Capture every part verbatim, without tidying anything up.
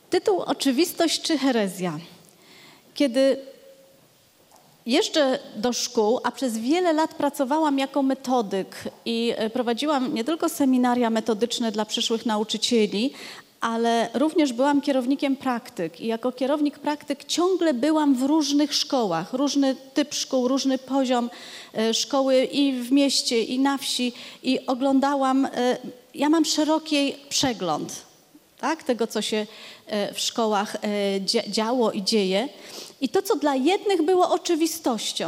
Tytuł Oczywistość czy herezja? Kiedy jeżdżę do szkół, a przez wiele lat pracowałam jako metodyk i prowadziłam nie tylko seminaria metodyczne dla przyszłych nauczycieli, ale również byłam kierownikiem praktyk i jako kierownik praktyk ciągle byłam w różnych szkołach, różny typ szkół, różny poziom szkoły i w mieście, i na wsi i oglądałam, ja mam szeroki przegląd, tak, tego, co się w szkołach działo i dzieje. I to, co dla jednych było oczywistością,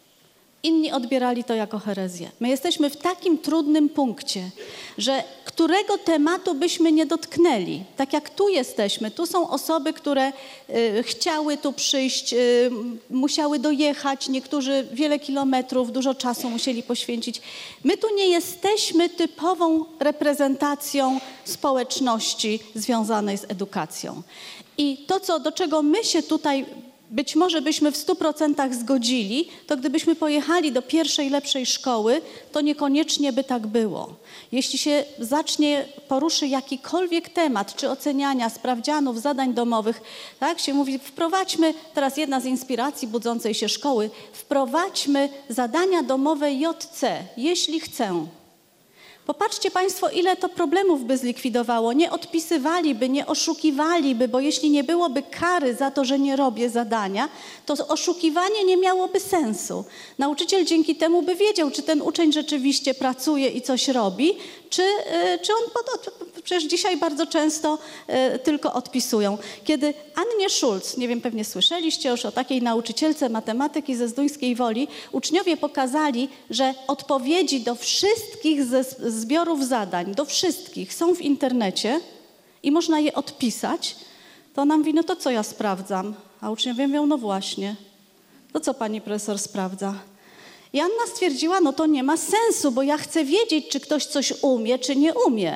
inni odbierali to jako herezję. My jesteśmy w takim trudnym punkcie, że którego tematu byśmy nie dotknęli. Tak jak tu jesteśmy, tu są osoby, które y, chciały tu przyjść, y, musiały dojechać, niektórzy wiele kilometrów, dużo czasu musieli poświęcić. My tu nie jesteśmy typową reprezentacją społeczności związanej z edukacją. I to, co, do czego my się tutaj być może byśmy w stu procentach zgodzili, to gdybyśmy pojechali do pierwszej, lepszej szkoły, to niekoniecznie by tak było. Jeśli się zacznie, poruszy jakikolwiek temat, czy oceniania, sprawdzianów, zadań domowych, tak się mówi, wprowadźmy, teraz jedna z inspiracji budzącej się szkoły, wprowadźmy zadania domowe J C, jeśli chcę. Popatrzcie Państwo, ile to problemów by zlikwidowało. Nie odpisywaliby, nie oszukiwaliby, bo jeśli nie byłoby kary za to, że nie robię zadania, to oszukiwanie nie miałoby sensu. Nauczyciel dzięki temu by wiedział, czy ten uczeń rzeczywiście pracuje i coś robi, czy, czy on pod, przecież dzisiaj bardzo często y, tylko odpisują. Kiedy Annie Schulz, nie wiem, pewnie słyszeliście już o takiej nauczycielce matematyki ze Zduńskiej Woli, uczniowie pokazali, że odpowiedzi do wszystkich ze zbiorów zadań, do wszystkich są w internecie i można je odpisać, to ona mówi, no to co ja sprawdzam? A uczniowie mówią, no właśnie, to co pani profesor sprawdza? I Anna stwierdziła, no to nie ma sensu, bo ja chcę wiedzieć, czy ktoś coś umie, czy nie umie.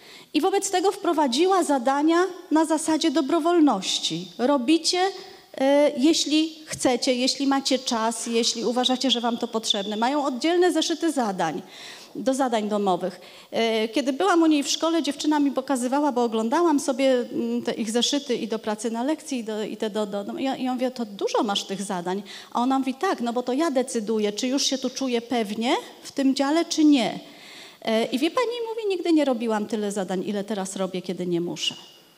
I wobec tego wprowadziła zadania na zasadzie dobrowolności. Robicie, y, jeśli chcecie, jeśli macie czas, jeśli uważacie, że wam to potrzebne. Mają oddzielne zeszyty zadań, do zadań domowych. Y, kiedy byłam u niej w szkole, dziewczyna mi pokazywała, bo oglądałam sobie te ich zeszyty i do pracy na lekcji, i, do, i te do... do no, i ja, ja mówię, to dużo masz tych zadań. A ona mówi, tak, no bo to ja decyduję, czy już się tu czuję pewnie w tym dziale, czy nie. I wie pani, mówi, nigdy nie robiłam tyle zadań, ile teraz robię, kiedy nie muszę.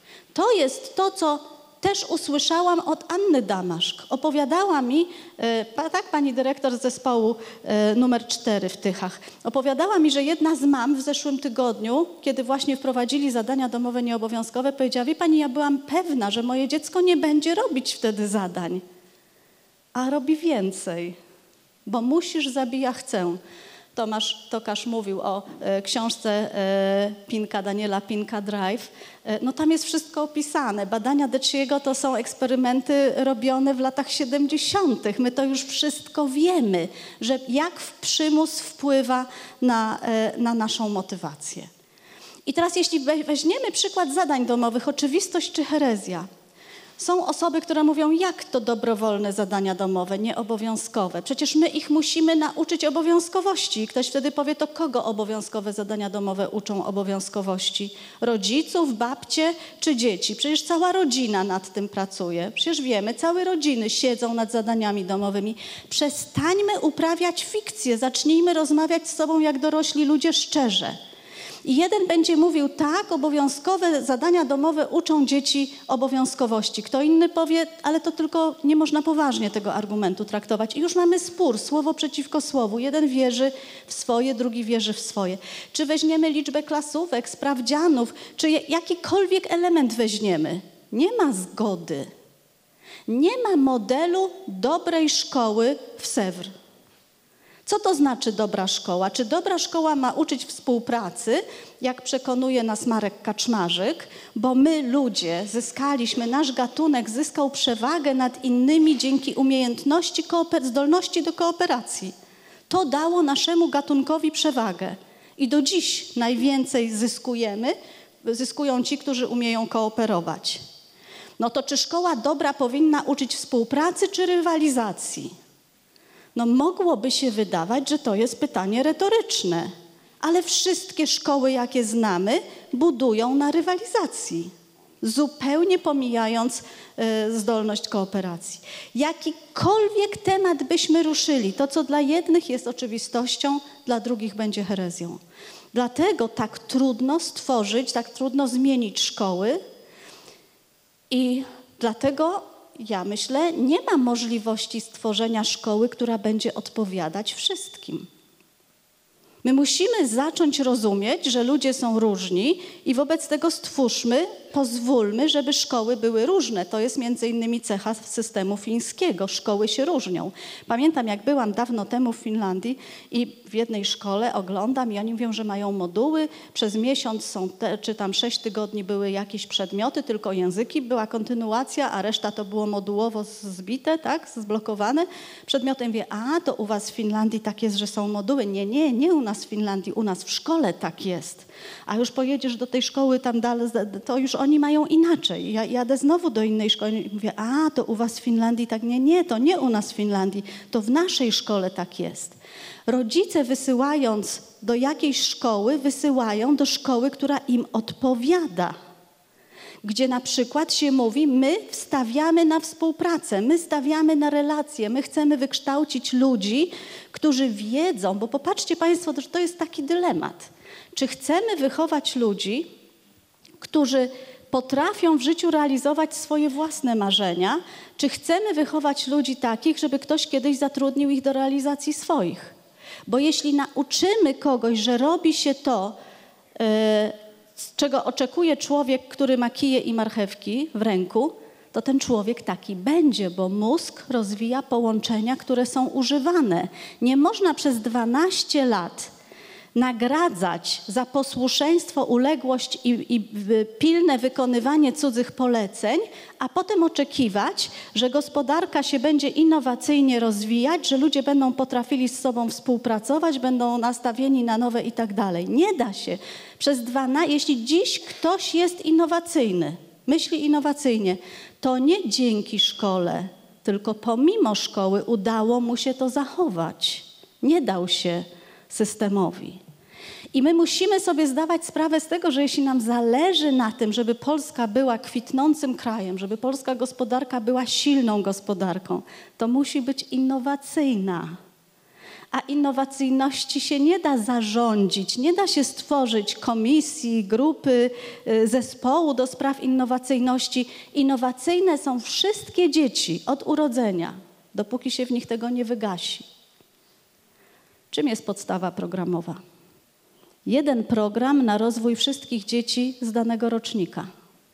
To jest to, co też usłyszałam od Anny Damaszk. Opowiadała mi, tak pani dyrektor z zespołu numer cztery w Tychach, opowiadała mi, że jedna z mam w zeszłym tygodniu, kiedy właśnie wprowadzili zadania domowe nieobowiązkowe, powiedziała, wie pani, ja byłam pewna, że moje dziecko nie będzie robić wtedy zadań, a robi więcej, bo musisz, zabija, chcę. Tomasz Tokarz mówił o e, książce e, Pinka, Daniela Pinka Drive. E, no tam jest wszystko opisane. Badania Deciego to są eksperymenty robione w latach siedemdziesiątych. My to już wszystko wiemy, że jak przymus wpływa na, e, na naszą motywację. I teraz jeśli weźmiemy przykład zadań domowych, oczywistość czy herezja, są osoby, które mówią, jak to dobrowolne zadania domowe, nieobowiązkowe. Przecież my ich musimy nauczyć obowiązkowości. I ktoś wtedy powie, to kogo obowiązkowe zadania domowe uczą obowiązkowości? Rodziców, babcie czy dzieci? Przecież cała rodzina nad tym pracuje. Przecież wiemy, całe rodziny siedzą nad zadaniami domowymi. Przestańmy uprawiać fikcję, zacznijmy rozmawiać z sobą jak dorośli ludzie szczerze. I jeden będzie mówił, tak, obowiązkowe zadania domowe uczą dzieci obowiązkowości. Kto inny powie, ale to tylko nie można poważnie tego argumentu traktować. I już mamy spór, słowo przeciwko słowu. Jeden wierzy w swoje, drugi wierzy w swoje. Czy weźmiemy liczbę klasówek, sprawdzianów, czy jakikolwiek element weźmiemy? Nie ma zgody. Nie ma modelu dobrej szkoły w Sewr. Co to znaczy dobra szkoła? Czy dobra szkoła ma uczyć współpracy, jak przekonuje nas Marek Kaczmarzyk, bo my ludzie zyskaliśmy, nasz gatunek zyskał przewagę nad innymi dzięki umiejętności, zdolności do kooperacji. To dało naszemu gatunkowi przewagę i do dziś najwięcej zyskujemy, zyskują ci, którzy umieją kooperować. No to czy szkoła dobra powinna uczyć współpracy czy rywalizacji? No mogłoby się wydawać, że to jest pytanie retoryczne, ale wszystkie szkoły, jakie znamy, budują na rywalizacji. zupełnie pomijając y, zdolność kooperacji. Jakikolwiek temat byśmy ruszyli, to co dla jednych jest oczywistością, dla drugich będzie herezją. Dlatego tak trudno stworzyć, tak trudno zmienić szkoły i dlatego ja myślę, nie ma możliwości stworzenia szkoły, która będzie odpowiadać wszystkim. My musimy zacząć rozumieć, że ludzie są różni i wobec tego stwórzmy, pozwólmy, żeby szkoły były różne. To jest między innymi cecha systemu fińskiego. Szkoły się różnią. Pamiętam, jak byłam dawno temu w Finlandii i w jednej szkole oglądam i oni mówią, że mają moduły. Przez miesiąc są, te, czy tam sześć tygodni były jakieś przedmioty, tylko języki, była kontynuacja, a reszta to było modułowo zbite, tak, zblokowane. Przedmiotem mówię, a to u was w Finlandii tak jest, że są moduły. Nie, nie, nie u nas w Finlandii, u nas w szkole tak jest. A już pojedziesz do tej szkoły tam dalej, to już oni mają inaczej. Ja jadę znowu do innej szkoły i mówię, a to u was w Finlandii tak, nie, nie, to nie u nas w Finlandii, to w naszej szkole tak jest. Rodzice wysyłając do jakiejś szkoły, wysyłają do szkoły, która im odpowiada. Gdzie na przykład się mówi, my stawiamy na współpracę, my stawiamy na relacje, my chcemy wykształcić ludzi, którzy wiedzą, bo popatrzcie Państwo, że to jest taki dylemat. Czy chcemy wychować ludzi, którzy potrafią w życiu realizować swoje własne marzenia, czy chcemy wychować ludzi takich, żeby ktoś kiedyś zatrudnił ich do realizacji swoich? Bo jeśli nauczymy kogoś, że robi się to, yy, z czego oczekuje człowiek, który ma kije i marchewki w ręku, to ten człowiek taki będzie, bo mózg rozwija połączenia, które są używane. Nie można przez dwanaście lat nagradzać za posłuszeństwo, uległość i, i pilne wykonywanie cudzych poleceń, a potem oczekiwać, że gospodarka się będzie innowacyjnie rozwijać, że ludzie będą potrafili z sobą współpracować, będą nastawieni na nowe i tak dalej. Nie da się. Przez dwa, jeśli dziś ktoś jest innowacyjny, myśli innowacyjnie, to nie dzięki szkole, tylko pomimo szkoły udało mu się to zachować. Nie dał się systemowi. I my musimy sobie zdawać sprawę z tego, że jeśli nam zależy na tym, żeby Polska była kwitnącym krajem, żeby polska gospodarka była silną gospodarką, to musi być innowacyjna. A innowacyjności się nie da zarządzić, nie da się stworzyć komisji, grupy, zespołu do spraw innowacyjności. Innowacyjne są wszystkie dzieci od urodzenia, dopóki się w nich tego nie wygasi. Czym jest podstawa programowa? Jeden program na rozwój wszystkich dzieci z danego rocznika.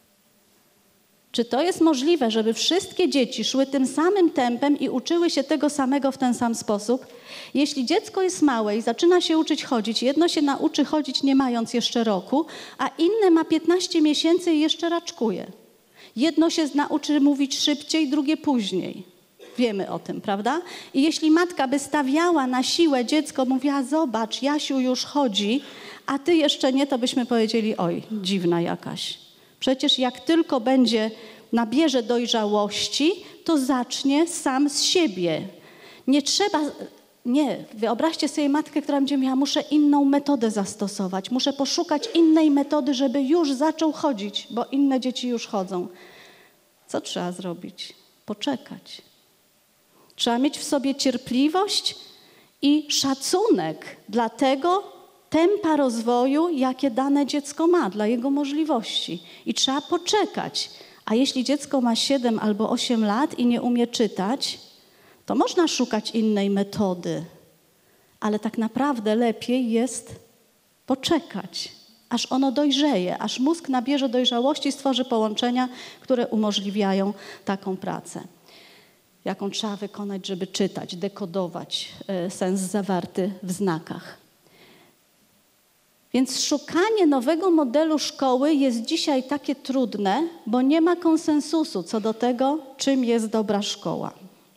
Czy to jest możliwe, żeby wszystkie dzieci szły tym samym tempem i uczyły się tego samego w ten sam sposób? Jeśli dziecko jest małe i zaczyna się uczyć chodzić, jedno się nauczy chodzić nie mając jeszcze roku, a inne ma piętnaście miesięcy i jeszcze raczkuje. Jedno się nauczy mówić szybciej, drugie później. Wiemy o tym, prawda? I jeśli matka by stawiała na siłę dziecko, mówiła, zobacz, Jasiu już chodzi, a ty jeszcze nie, to byśmy powiedzieli, oj, dziwna jakaś. Przecież jak tylko będzie, nabierze dojrzałości, to zacznie sam z siebie. Nie trzeba, nie, wyobraźcie sobie matkę, która będzie miała, muszę inną metodę zastosować, muszę poszukać innej metody, żeby już zaczął chodzić, bo inne dzieci już chodzą. Co trzeba zrobić? Poczekać. Trzeba mieć w sobie cierpliwość i szacunek dla tego tempa rozwoju, jakie dane dziecko ma, dla jego możliwości. I trzeba poczekać. A jeśli dziecko ma siedem albo osiem lat i nie umie czytać, to można szukać innej metody. Ale tak naprawdę lepiej jest poczekać, aż ono dojrzeje, aż mózg nabierze dojrzałości, stworzy połączenia, które umożliwiają taką pracę, jaką trzeba wykonać, żeby czytać, dekodować sens zawarty w znakach. Więc szukanie nowego modelu szkoły jest dzisiaj takie trudne, bo nie ma konsensusu co do tego, czym jest dobra szkoła.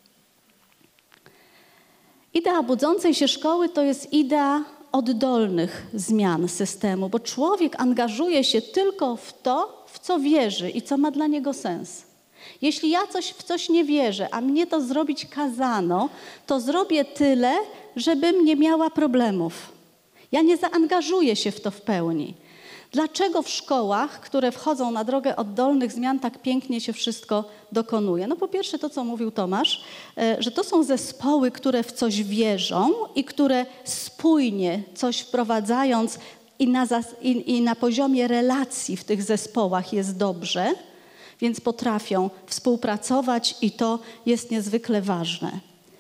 Idea budzącej się szkoły to jest idea oddolnych zmian systemu, bo człowiek angażuje się tylko w to, w co wierzy i co ma dla niego sens. Jeśli ja coś, w coś nie wierzę, a mnie to zrobić kazano, to zrobię tyle, żebym nie miała problemów. Ja nie zaangażuję się w to w pełni. Dlaczego w szkołach, które wchodzą na drogę oddolnych zmian, tak pięknie się wszystko dokonuje? No po pierwsze to, co mówił Tomasz, że to są zespoły, które w coś wierzą i które spójnie coś wprowadzając i na, zas- i, i na poziomie relacji w tych zespołach jest dobrze, więc potrafią współpracować i to jest niezwykle ważne.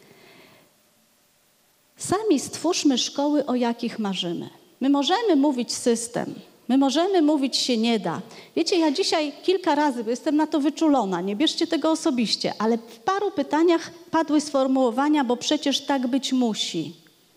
Sami stwórzmy szkoły, o jakich marzymy. My możemy mówić system, my możemy mówić się nie da. Wiecie, ja dzisiaj kilka razy, bo jestem na to wyczulona, nie bierzcie tego osobiście, ale w paru pytaniach padły sformułowania, bo przecież tak być musi.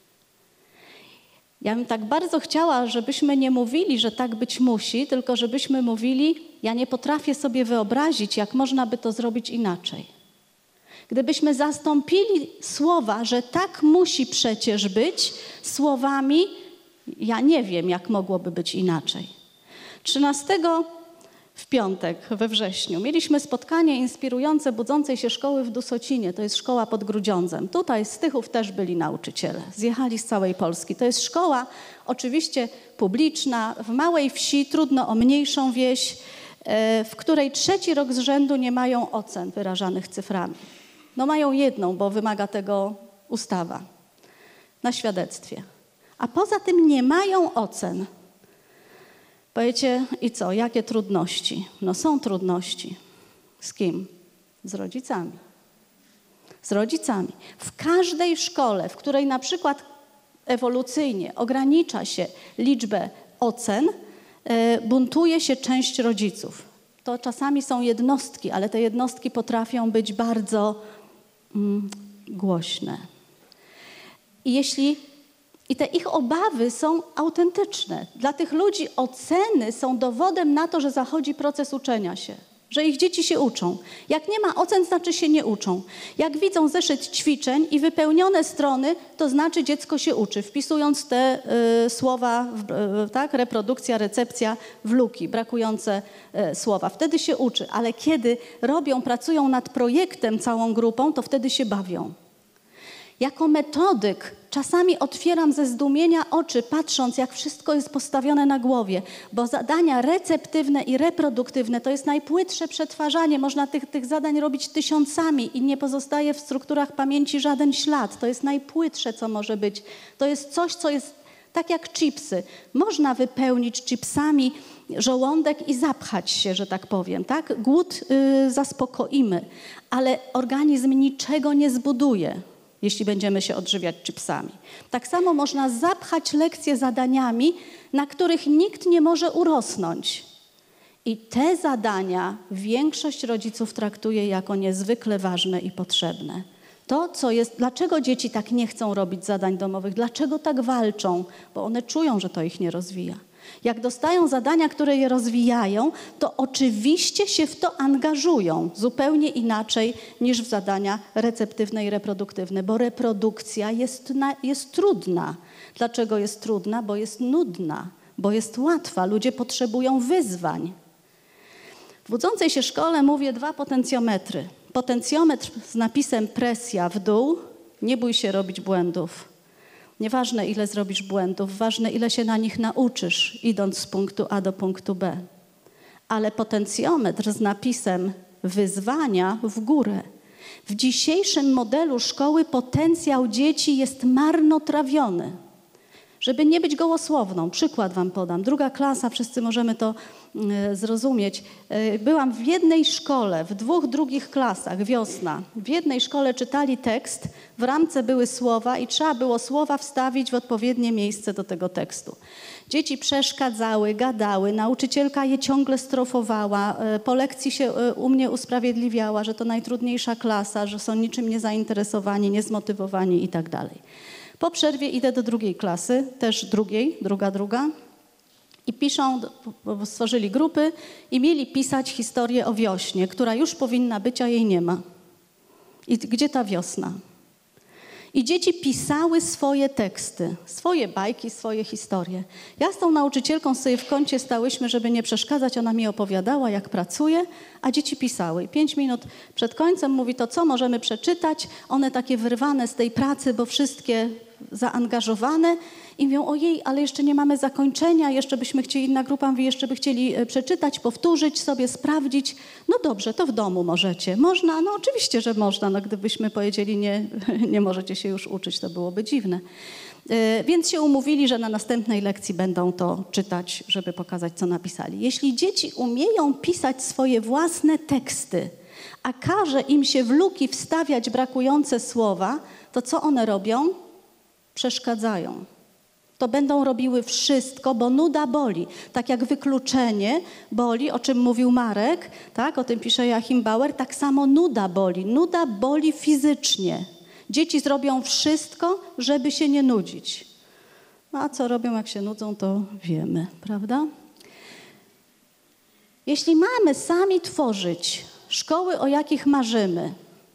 Ja bym tak bardzo chciała, żebyśmy nie mówili, że tak być musi, tylko żebyśmy mówili, ja nie potrafię sobie wyobrazić, jak można by to zrobić inaczej. Gdybyśmy zastąpili słowa, że tak musi przecież być, słowami, ja nie wiem, jak mogłoby być inaczej. trzynastego w piątek, we wrześniu, mieliśmy spotkanie inspirujące budzącej się szkoły w Dusocinie. To jest szkoła pod Grudziądzem. Tutaj z Tychów też byli nauczyciele. Zjechali z całej Polski. To jest szkoła oczywiście publiczna, w małej wsi, trudno o mniejszą wieś, w której trzeci rok z rzędu nie mają ocen wyrażanych cyframi. No mają jedną, bo wymaga tego ustawa na świadectwie. A poza tym nie mają ocen. Powiecie, i co, jakie trudności? No są trudności. Z kim? Z rodzicami. Z rodzicami. W każdej szkole, w której na przykład ewolucyjnie ogranicza się liczbę ocen, buntuje się część rodziców. To czasami są jednostki, ale te jednostki potrafią być bardzo mm, głośne. I jeśli I te ich obawy są autentyczne. Dla tych ludzi oceny są dowodem na to, że zachodzi proces uczenia się, że ich dzieci się uczą. Jak nie ma ocen, znaczy się nie uczą. Jak widzą zeszyt ćwiczeń i wypełnione strony, to znaczy dziecko się uczy, wpisując te y, słowa, y, tak, reprodukcja, recepcja w luki, brakujące y, słowa. Wtedy się uczy, ale kiedy robią, pracują nad projektem całą grupą, to wtedy się bawią. Jako metodyk czasami otwieram ze zdumienia oczy, patrząc, jak wszystko jest postawione na głowie, bo zadania receptywne i reproduktywne to jest najpłytsze przetwarzanie. Można tych, tych zadań robić tysiącami i nie pozostaje w strukturach pamięci żaden ślad. To jest najpłytsze, co może być. To jest coś, co jest tak jak chipsy. Można wypełnić chipsami żołądek i zapchać się, że tak powiem. Tak? Głód yy, zaspokoimy, ale organizm niczego nie zbuduje, jeśli będziemy się odżywiać chipsami. Tak samo można zapchać lekcje zadaniami, na których nikt nie może urosnąć. I te zadania większość rodziców traktuje jako niezwykle ważne i potrzebne. To, co jest, dlaczego dzieci tak nie chcą robić zadań domowych, dlaczego tak walczą, bo one czują, że to ich nie rozwija. Jak dostają zadania, które je rozwijają, to oczywiście się w to angażują zupełnie inaczej niż w zadania receptywne i reproduktywne, bo reprodukcja jest, na, jest trudna. Dlaczego jest trudna? Bo jest nudna, bo jest łatwa. Ludzie potrzebują wyzwań. W budzącej się szkole mówię dwa potencjometry. Potencjometr z napisem presja w dół, nie bój się robić błędów. Nieważne, ile zrobisz błędów, ważne, ile się na nich nauczysz, idąc z punktu A do punktu B. Ale potencjometr z napisem wyzwania w górę. W dzisiejszym modelu szkoły potencjał dzieci jest marnotrawiony. Żeby nie być gołosłowną, przykład wam podam. Druga klasa, wszyscy możemy to y, zrozumieć. Y, byłam w jednej szkole, w dwóch drugich klasach, wiosna. W jednej szkole czytali tekst, w ramce były słowa i trzeba było słowa wstawić w odpowiednie miejsce do tego tekstu. Dzieci przeszkadzały, gadały, nauczycielka je ciągle strofowała, y, po lekcji się y, u mnie usprawiedliwiała, że to najtrudniejsza klasa, że są niczym niezainteresowani, niezmotywowani i tak dalej. Po przerwie idę do drugiej klasy, też drugiej, druga, druga i piszą, bo stworzyli grupy i mieli pisać historię o wiośnie, która już powinna być, a jej nie ma. I gdzie ta wiosna? I dzieci pisały swoje teksty, swoje bajki, swoje historie. Ja z tą nauczycielką sobie w kącie stałyśmy, żeby nie przeszkadzać. Ona mi opowiadała, jak pracuje, a dzieci pisały. I pięć minut przed końcem mówi, to co możemy przeczytać? One takie wyrwane z tej pracy, bo wszystkie zaangażowane i mówią, ojej, ale jeszcze nie mamy zakończenia, jeszcze byśmy chcieli, inna grupa mówi, jeszcze by chcieli przeczytać, powtórzyć sobie, sprawdzić. No dobrze, to w domu możecie. Można? No oczywiście, że można. No gdybyśmy powiedzieli, nie, nie możecie się już uczyć, to byłoby dziwne. Więc się umówili, że na następnej lekcji będą to czytać, żeby pokazać, co napisali. Jeśli dzieci umieją pisać swoje własne teksty, a każe im się w luki wstawiać brakujące słowa, to co one robią? Przeszkadzają. To będą robiły wszystko, bo nuda boli. Tak jak wykluczenie boli, o czym mówił Marek, tak? O tym pisze Joachim Bauer, tak samo nuda boli. Nuda boli fizycznie. Dzieci zrobią wszystko, żeby się nie nudzić. No a co robią, jak się nudzą, to wiemy, prawda? Jeśli mamy sami tworzyć szkoły, o jakich marzymy,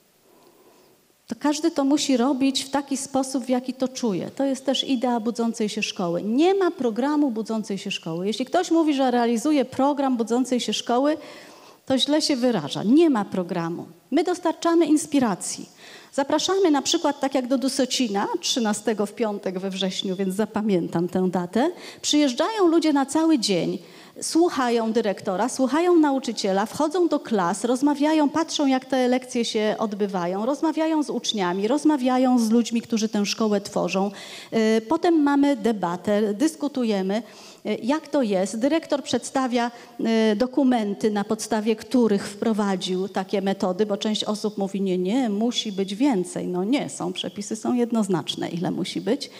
to każdy to musi robić w taki sposób, w jaki to czuje. To jest też idea budzącej się szkoły. Nie ma programu budzącej się szkoły. Jeśli ktoś mówi, że realizuje program budzącej się szkoły, to źle się wyraża. Nie ma programu. My dostarczamy inspiracji. Zapraszamy na przykład, tak jak do Dusocina, trzynastego w piątek we wrześniu, więc zapamiętam tę datę. Przyjeżdżają ludzie na cały dzień, słuchają dyrektora, słuchają nauczyciela, wchodzą do klas, rozmawiają, patrzą, jak te lekcje się odbywają, rozmawiają z uczniami, rozmawiają z ludźmi, którzy tę szkołę tworzą. Potem mamy debatę, dyskutujemy, jak to jest. Dyrektor przedstawia dokumenty, na podstawie których wprowadził takie metody, bo część osób mówi, nie, nie, musi być więcej. No nie, są przepisy, są jednoznaczne, ile musi być.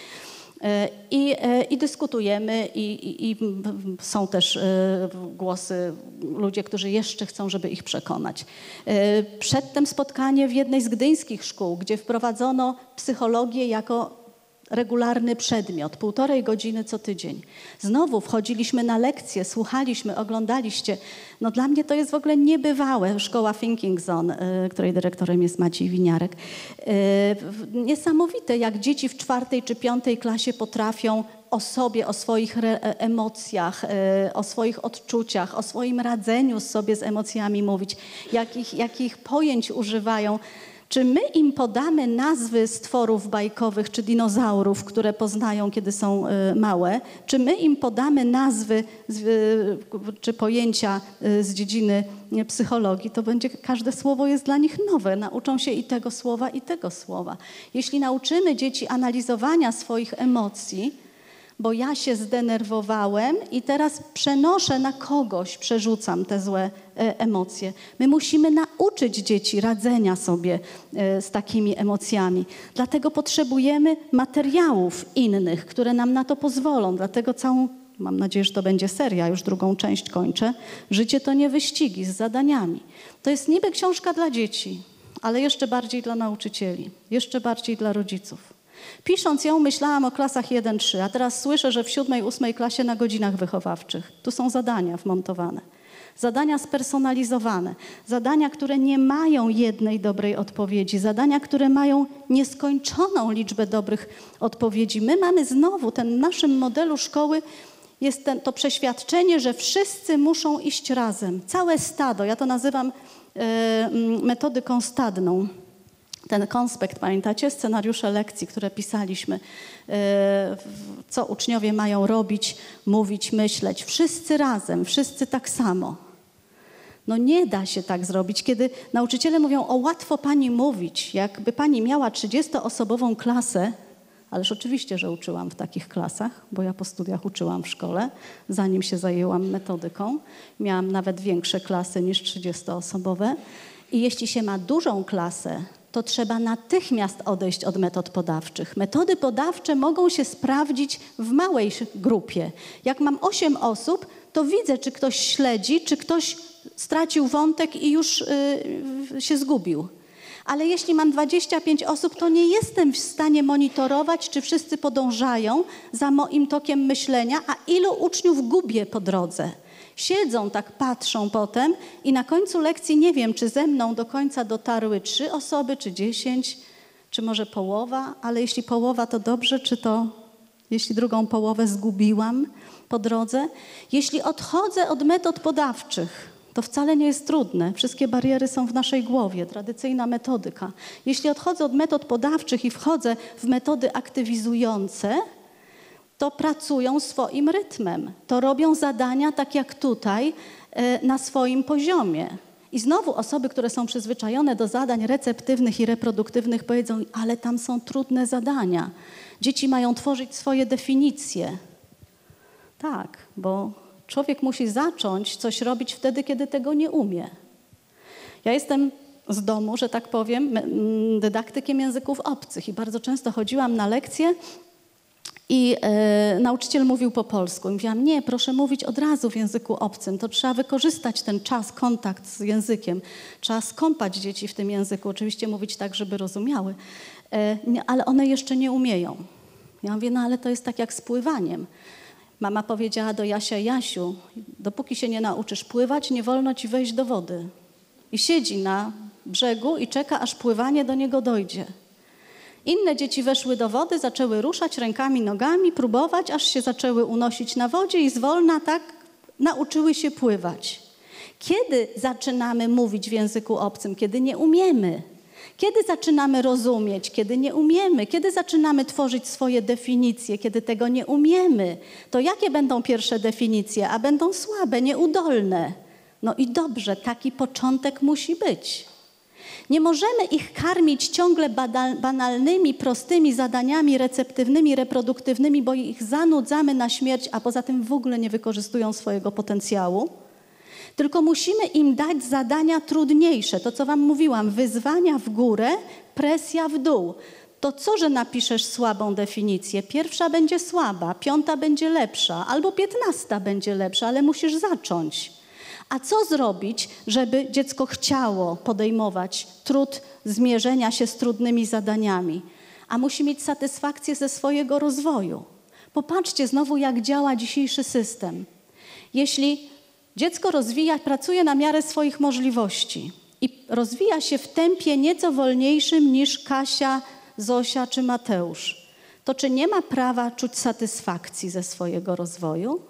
I, i dyskutujemy i, i, i są też głosy, ludzie, którzy jeszcze chcą, żeby ich przekonać. Przedtem spotkanie w jednej z gdyńskich szkół, gdzie wprowadzono psychologię jako regularny przedmiot, półtorej godziny co tydzień. Znowu wchodziliśmy na lekcje, słuchaliśmy, oglądaliście. No dla mnie to jest w ogóle niebywałe. Szkoła Thinking Zone, y, której dyrektorem jest Maciej Winiarek. Y, niesamowite, jak dzieci w czwartej czy piątej klasie potrafią o sobie, o swoich re, emocjach, y, o swoich odczuciach, o swoim radzeniu sobie z emocjami mówić, jakich, jakich pojęć używają. Czy my im podamy nazwy stworów bajkowych czy dinozaurów, które poznają, kiedy są y, małe? Czy my im podamy nazwy z, y, czy pojęcia y, z dziedziny y, psychologii? To będzie, każde słowo jest dla nich nowe. Nauczą się i tego słowa, i tego słowa. Jeśli nauczymy dzieci analizowania swoich emocji, bo ja się zdenerwowałem i teraz przenoszę na kogoś, przerzucam te złe e, emocje. My musimy nauczyć dzieci radzenia sobie e, z takimi emocjami. Dlatego potrzebujemy materiałów innych, które nam na to pozwolą. Dlatego całą, mam nadzieję, że to będzie seria, już drugą część kończę. Życie to nie wyścigi z zadaniami. To jest niby książka dla dzieci, ale jeszcze bardziej dla nauczycieli, jeszcze bardziej dla rodziców. Pisząc ją, myślałam o klasach jeden trzy, a teraz słyszę, że w siódmej, ósmej klasie na godzinach wychowawczych. Tu są zadania wmontowane. Zadania spersonalizowane. Zadania, które nie mają jednej dobrej odpowiedzi. Zadania, które mają nieskończoną liczbę dobrych odpowiedzi. My mamy znowu, ten w naszym modelu szkoły jest ten, to przeświadczenie, że wszyscy muszą iść razem. Całe stado, ja to nazywam e, metodyką stadną. Ten konspekt, pamiętacie? Scenariusze lekcji, które pisaliśmy, co uczniowie mają robić, mówić, myśleć. Wszyscy razem, wszyscy tak samo. No nie da się tak zrobić, kiedy nauczyciele mówią, o łatwo pani mówić, jakby pani miała trzydziestoosobową klasę, ależ oczywiście, że uczyłam w takich klasach, bo ja po studiach uczyłam w szkole, zanim się zajęłam metodyką. Miałam nawet większe klasy niż trzydziestoosobowe. I jeśli się ma dużą klasę, to trzeba natychmiast odejść od metod podawczych. Metody podawcze mogą się sprawdzić w małej grupie. Jak mam osiem osób, to widzę, czy ktoś śledzi, czy ktoś stracił wątek i już yy, się zgubił. Ale jeśli mam dwadzieścia pięć osób, to nie jestem w stanie monitorować, czy wszyscy podążają za moim tokiem myślenia, a ilu uczniów gubię po drodze. Siedzą, tak patrzą potem i na końcu lekcji nie wiem, czy ze mną do końca dotarły trzy osoby, czy dziesięć, czy może połowa, ale jeśli połowa, to dobrze, czy to, jeśli drugą połowę zgubiłam po drodze. Jeśli odchodzę od metod podawczych, To wcale nie jest trudne. Wszystkie bariery są w naszej głowie, tradycyjna metodyka. Jeśli odchodzę od metod podawczych i wchodzę w metody aktywizujące, to pracują swoim rytmem. To robią zadania tak jak tutaj na swoim poziomie. I znowu osoby, które są przyzwyczajone do zadań receptywnych i reproduktywnych powiedzą, ale tam są trudne zadania. Dzieci mają tworzyć swoje definicje. Tak, bo człowiek musi zacząć coś robić wtedy, kiedy tego nie umie. Ja jestem z domu, że tak powiem, dydaktykiem języków obcych i bardzo często chodziłam na lekcje i e, nauczyciel mówił po polsku. I mówiłam, nie, proszę mówić od razu w języku obcym. To trzeba wykorzystać ten czas, kontakt z językiem. Trzeba skąpać dzieci w tym języku. Oczywiście mówić tak, żeby rozumiały. E, nie, ale one jeszcze nie umieją. Ja mówię, no ale to jest tak jak z pływaniem. Mama powiedziała do Jasia, Jasiu, dopóki się nie nauczysz pływać, nie wolno ci wejść do wody. I siedzi na brzegu i czeka, aż pływanie do niego dojdzie. Inne dzieci weszły do wody, zaczęły ruszać rękami, nogami, próbować, aż się zaczęły unosić na wodzie i zwolna tak nauczyły się pływać. Kiedy zaczynamy mówić w języku obcym? Kiedy nie umiemy. Kiedy zaczynamy rozumieć? Kiedy nie umiemy. Kiedy zaczynamy tworzyć swoje definicje? Kiedy tego nie umiemy. To jakie będą pierwsze definicje? A będą słabe, nieudolne. No i dobrze, taki początek musi być. Nie możemy ich karmić ciągle banalnymi, prostymi zadaniami receptywnymi, reproduktywnymi, bo ich zanudzamy na śmierć, a poza tym w ogóle nie wykorzystują swojego potencjału. Tylko musimy im dać zadania trudniejsze. To, co wam mówiłam, wyzwania w górę, presja w dół. To co, że napiszesz słabą definicję? Pierwsza będzie słaba, piąta będzie lepsza, albo piętnasta będzie lepsza, ale musisz zacząć. A co zrobić, żeby dziecko chciało podejmować trud zmierzenia się z trudnymi zadaniami? A musi mieć satysfakcję ze swojego rozwoju. Popatrzcie znowu, jak działa dzisiejszy system. Jeśli dziecko rozwija, pracuje na miarę swoich możliwości i rozwija się w tempie nieco wolniejszym niż Kasia, Zosia czy Mateusz, to czy nie ma prawa czuć satysfakcji ze swojego rozwoju?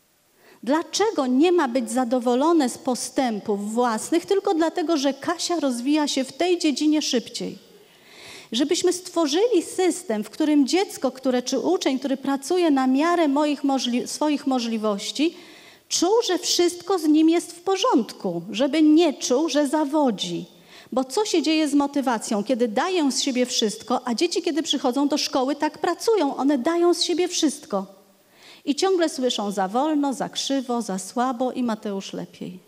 Dlaczego nie ma być zadowolone z postępów własnych tylko dlatego, że Kasia rozwija się w tej dziedzinie szybciej? Żebyśmy stworzyli system, w którym dziecko, które, czy uczeń, który pracuje na miarę moich możli- swoich możliwości, czuł, że wszystko z nim jest w porządku, żeby nie czuł, że zawodzi. Bo co się dzieje z motywacją, kiedy dają z siebie wszystko, a dzieci, kiedy przychodzą do szkoły, tak pracują, one dają z siebie wszystko. I ciągle słyszą za wolno, za krzywo, za słabo i Mateusz lepiej.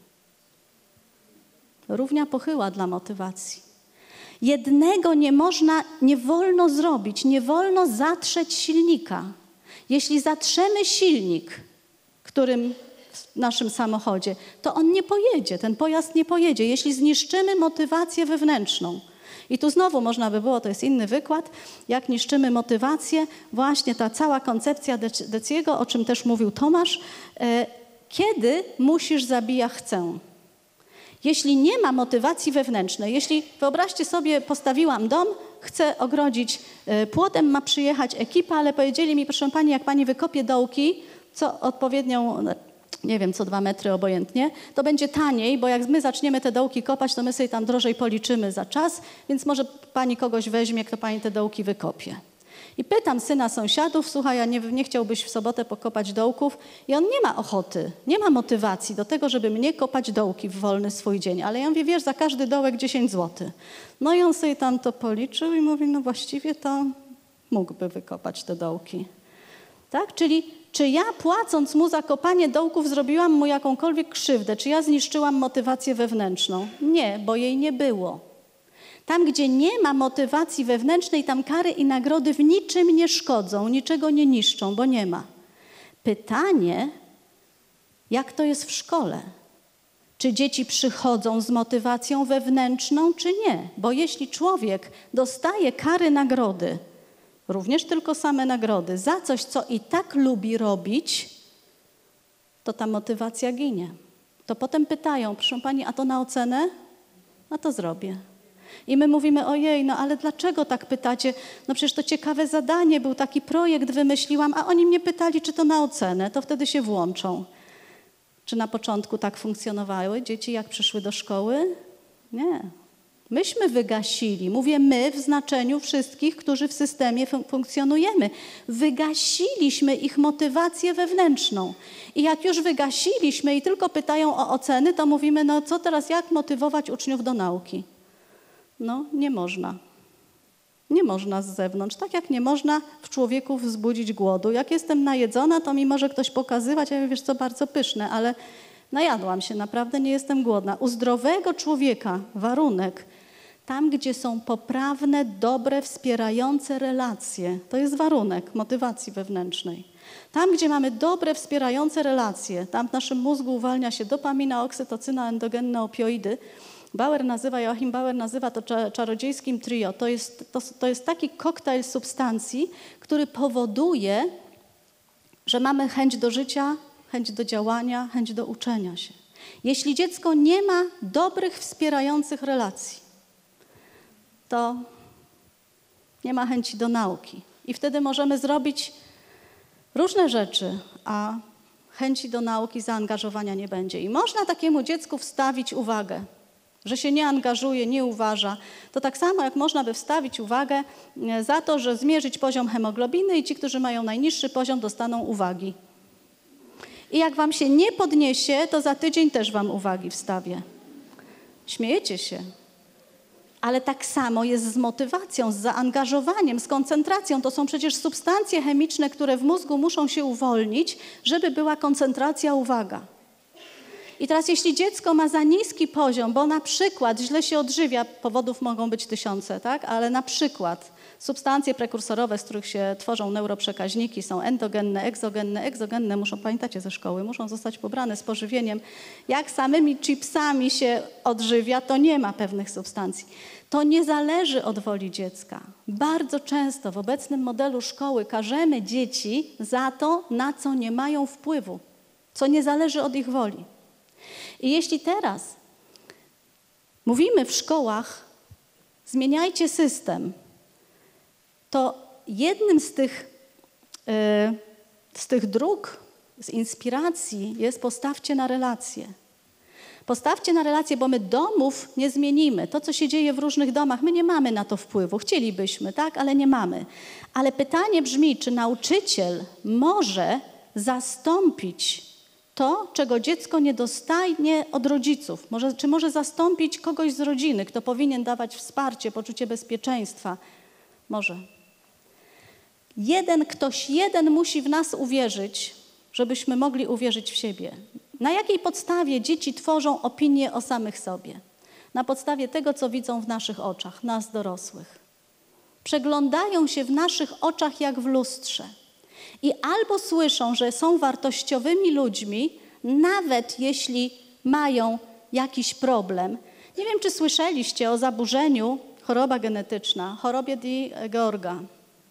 Równia pochyła dla motywacji. Jednego nie można, nie wolno zrobić, nie wolno zatrzeć silnika. Jeśli zatrzemy silnik, którym w naszym samochodzie, to on nie pojedzie, ten pojazd nie pojedzie. Jeśli zniszczymy motywację wewnętrzną, i tu znowu można by było, to jest inny wykład, jak niszczymy motywację, właśnie ta cała koncepcja Deciego, o czym też mówił Tomasz, e, kiedy musisz zabija chcę. Jeśli nie ma motywacji wewnętrznej, jeśli, wyobraźcie sobie, postawiłam dom, chcę ogrodzić e, płotem, ma przyjechać ekipa, ale powiedzieli mi, proszę pani, jak pani wykopie dołki, co odpowiednią, nie wiem, co dwa metry obojętnie, to będzie taniej, bo jak my zaczniemy te dołki kopać, to my sobie tam drożej policzymy za czas, więc może pani kogoś weźmie, kto pani te dołki wykopie. I pytam syna sąsiadów, słuchaj, ja nie, nie chciałbyś w sobotę pokopać dołków? I on nie ma ochoty, nie ma motywacji do tego, żeby mnie kopać dołki w wolny swój dzień. Ale ja mówię, wiesz, za każdy dołek dziesięć złotych. No i on sobie tam to policzył i mówi, no właściwie to mógłby wykopać te dołki. Tak? Czyli czy ja płacąc mu za kopanie dołków zrobiłam mu jakąkolwiek krzywdę? Czy ja zniszczyłam motywację wewnętrzną? Nie, bo jej nie było. Tam, gdzie nie ma motywacji wewnętrznej, tam kary i nagrody w niczym nie szkodzą, niczego nie niszczą, bo nie ma. Pytanie, jak to jest w szkole? Czy dzieci przychodzą z motywacją wewnętrzną, czy nie? Bo jeśli człowiek dostaje kary, nagrody, również tylko same nagrody, za coś, co i tak lubi robić, to ta motywacja ginie. To potem pytają, proszę pani, a to na ocenę? A to zrobię. I my mówimy, ojej, no ale dlaczego tak pytacie? No przecież to ciekawe zadanie, był taki projekt, wymyśliłam, a oni mnie pytali, czy to na ocenę, to wtedy się włączą. Czy na początku tak funkcjonowały dzieci, jak przyszły do szkoły? Nie. Myśmy wygasili, mówię my w znaczeniu wszystkich, którzy w systemie fun- funkcjonujemy. Wygasiliśmy ich motywację wewnętrzną. I jak już wygasiliśmy i tylko pytają o oceny, to mówimy, no co teraz, jak motywować uczniów do nauki? No nie można. Nie można z zewnątrz, tak jak nie można w człowieku wzbudzić głodu. Jak jestem najedzona, to mi może ktoś pokazywać, ja mówię, wiesz co, bardzo pyszne, ale najadłam się, naprawdę nie jestem głodna. U zdrowego człowieka warunek, tam gdzie są poprawne, dobre, wspierające relacje, to jest warunek motywacji wewnętrznej. Tam, gdzie mamy dobre, wspierające relacje, tam w naszym mózgu uwalnia się dopamina, oksytocyna, endogenne opioidy. Bauer nazywa, Joachim Bauer nazywa to czarodziejskim trio. To jest, to, to jest taki koktajl substancji, który powoduje, że mamy chęć do życia, chęć do działania, chęć do uczenia się. Jeśli dziecko nie ma dobrych, wspierających relacji, to nie ma chęci do nauki. I wtedy możemy zrobić różne rzeczy, a chęci do nauki, zaangażowania nie będzie. I można takiemu dziecku wstawić uwagę, że się nie angażuje, nie uważa. To tak samo jak można by wstawić uwagę za to, że zmierzyć poziom hemoglobiny i ci, którzy mają najniższy poziom, dostaną uwagi. I jak wam się nie podniesie, to za tydzień też wam uwagi wstawię. Śmiejecie się. Ale tak samo jest z motywacją, z zaangażowaniem, z koncentracją. To są przecież substancje chemiczne, które w mózgu muszą się uwolnić, żeby była koncentracja, uwaga. I teraz jeśli dziecko ma za niski poziom, bo na przykład źle się odżywia, powodów mogą być tysiące, tak? Ale na przykład substancje prekursorowe, z których się tworzą neuroprzekaźniki, są endogenne, egzogenne. Egzogenne, muszą, pamiętacie ze szkoły, muszą zostać pobrane z pożywieniem. Jak samymi chipsami się odżywia, to nie ma pewnych substancji. To nie zależy od woli dziecka. Bardzo często w obecnym modelu szkoły karzemy dzieci za to, na co nie mają wpływu, co nie zależy od ich woli. I jeśli teraz mówimy w szkołach, zmieniajcie system, to jednym z tych, yy, z tych dróg, z inspiracji jest postawcie na relacje. Postawcie na relacje, bo my domów nie zmienimy. To, co się dzieje w różnych domach, my nie mamy na to wpływu. Chcielibyśmy, tak, ale nie mamy. Ale pytanie brzmi, czy nauczyciel może zastąpić to, czego dziecko nie dostanie od rodziców. Może, czy może zastąpić kogoś z rodziny, kto powinien dawać wsparcie, poczucie bezpieczeństwa? Może. Jeden, ktoś jeden musi w nas uwierzyć, żebyśmy mogli uwierzyć w siebie. Na jakiej podstawie dzieci tworzą opinię o samych sobie? Na podstawie tego, co widzą w naszych oczach, nas dorosłych. Przeglądają się w naszych oczach jak w lustrze. I albo słyszą, że są wartościowymi ludźmi, nawet jeśli mają jakiś problem. Nie wiem, czy słyszeliście o zaburzeniu, choroba genetyczna, chorobie Di Georga.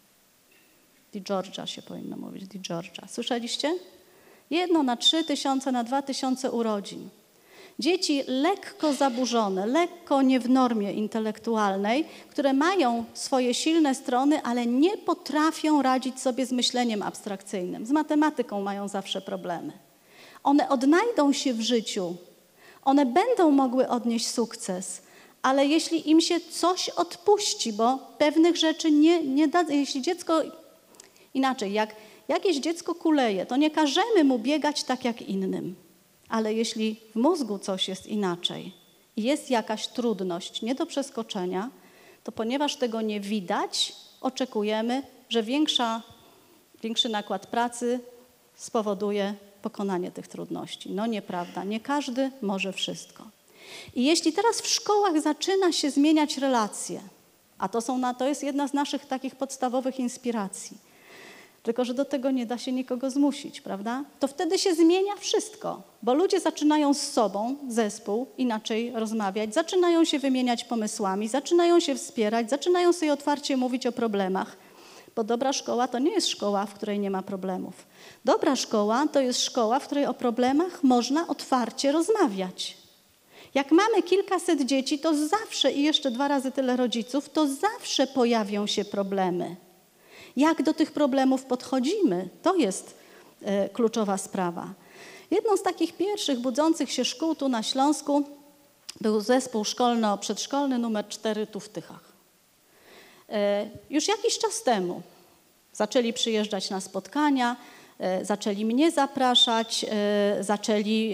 Di Georgia się powinno mówić, Di Georgia. Słyszeliście? Jedno na trzy tysiące, na dwa tysiące urodzin. Dzieci lekko zaburzone, lekko nie w normie intelektualnej, które mają swoje silne strony, ale nie potrafią radzić sobie z myśleniem abstrakcyjnym. Z matematyką mają zawsze problemy. One odnajdą się w życiu, one będą mogły odnieść sukces, ale jeśli im się coś odpuści, bo pewnych rzeczy nie, nie da, jeśli dziecko, inaczej, jak jakieś dziecko kuleje, to nie każemy mu biegać tak jak innym. Ale jeśli w mózgu coś jest inaczej i jest jakaś trudność nie do przeskoczenia, to ponieważ tego nie widać, oczekujemy, że większa, większy nakład pracy spowoduje pokonanie tych trudności. No nieprawda, nie każdy może wszystko. I jeśli teraz w szkołach zaczyna się zmieniać relacje, a to, są na, to jest jedna z naszych takich podstawowych inspiracji, tylko że do tego nie da się nikogo zmusić, prawda? To wtedy się zmienia wszystko, bo ludzie zaczynają z sobą, zespół, inaczej rozmawiać, zaczynają się wymieniać pomysłami, zaczynają się wspierać, zaczynają sobie otwarcie mówić o problemach, bo dobra szkoła to nie jest szkoła, w której nie ma problemów. Dobra szkoła to jest szkoła, w której o problemach można otwarcie rozmawiać. Jak mamy kilkaset dzieci, to zawsze i jeszcze dwa razy tyle rodziców, to zawsze pojawią się problemy. Jak do tych problemów podchodzimy, to jest e, kluczowa sprawa. Jedną z takich pierwszych budzących się szkół tu na Śląsku był zespół szkolno-przedszkolny numer cztery tu w Tychach. Już jakiś czas temu zaczęli przyjeżdżać na spotkania, zaczęli mnie zapraszać, zaczęli,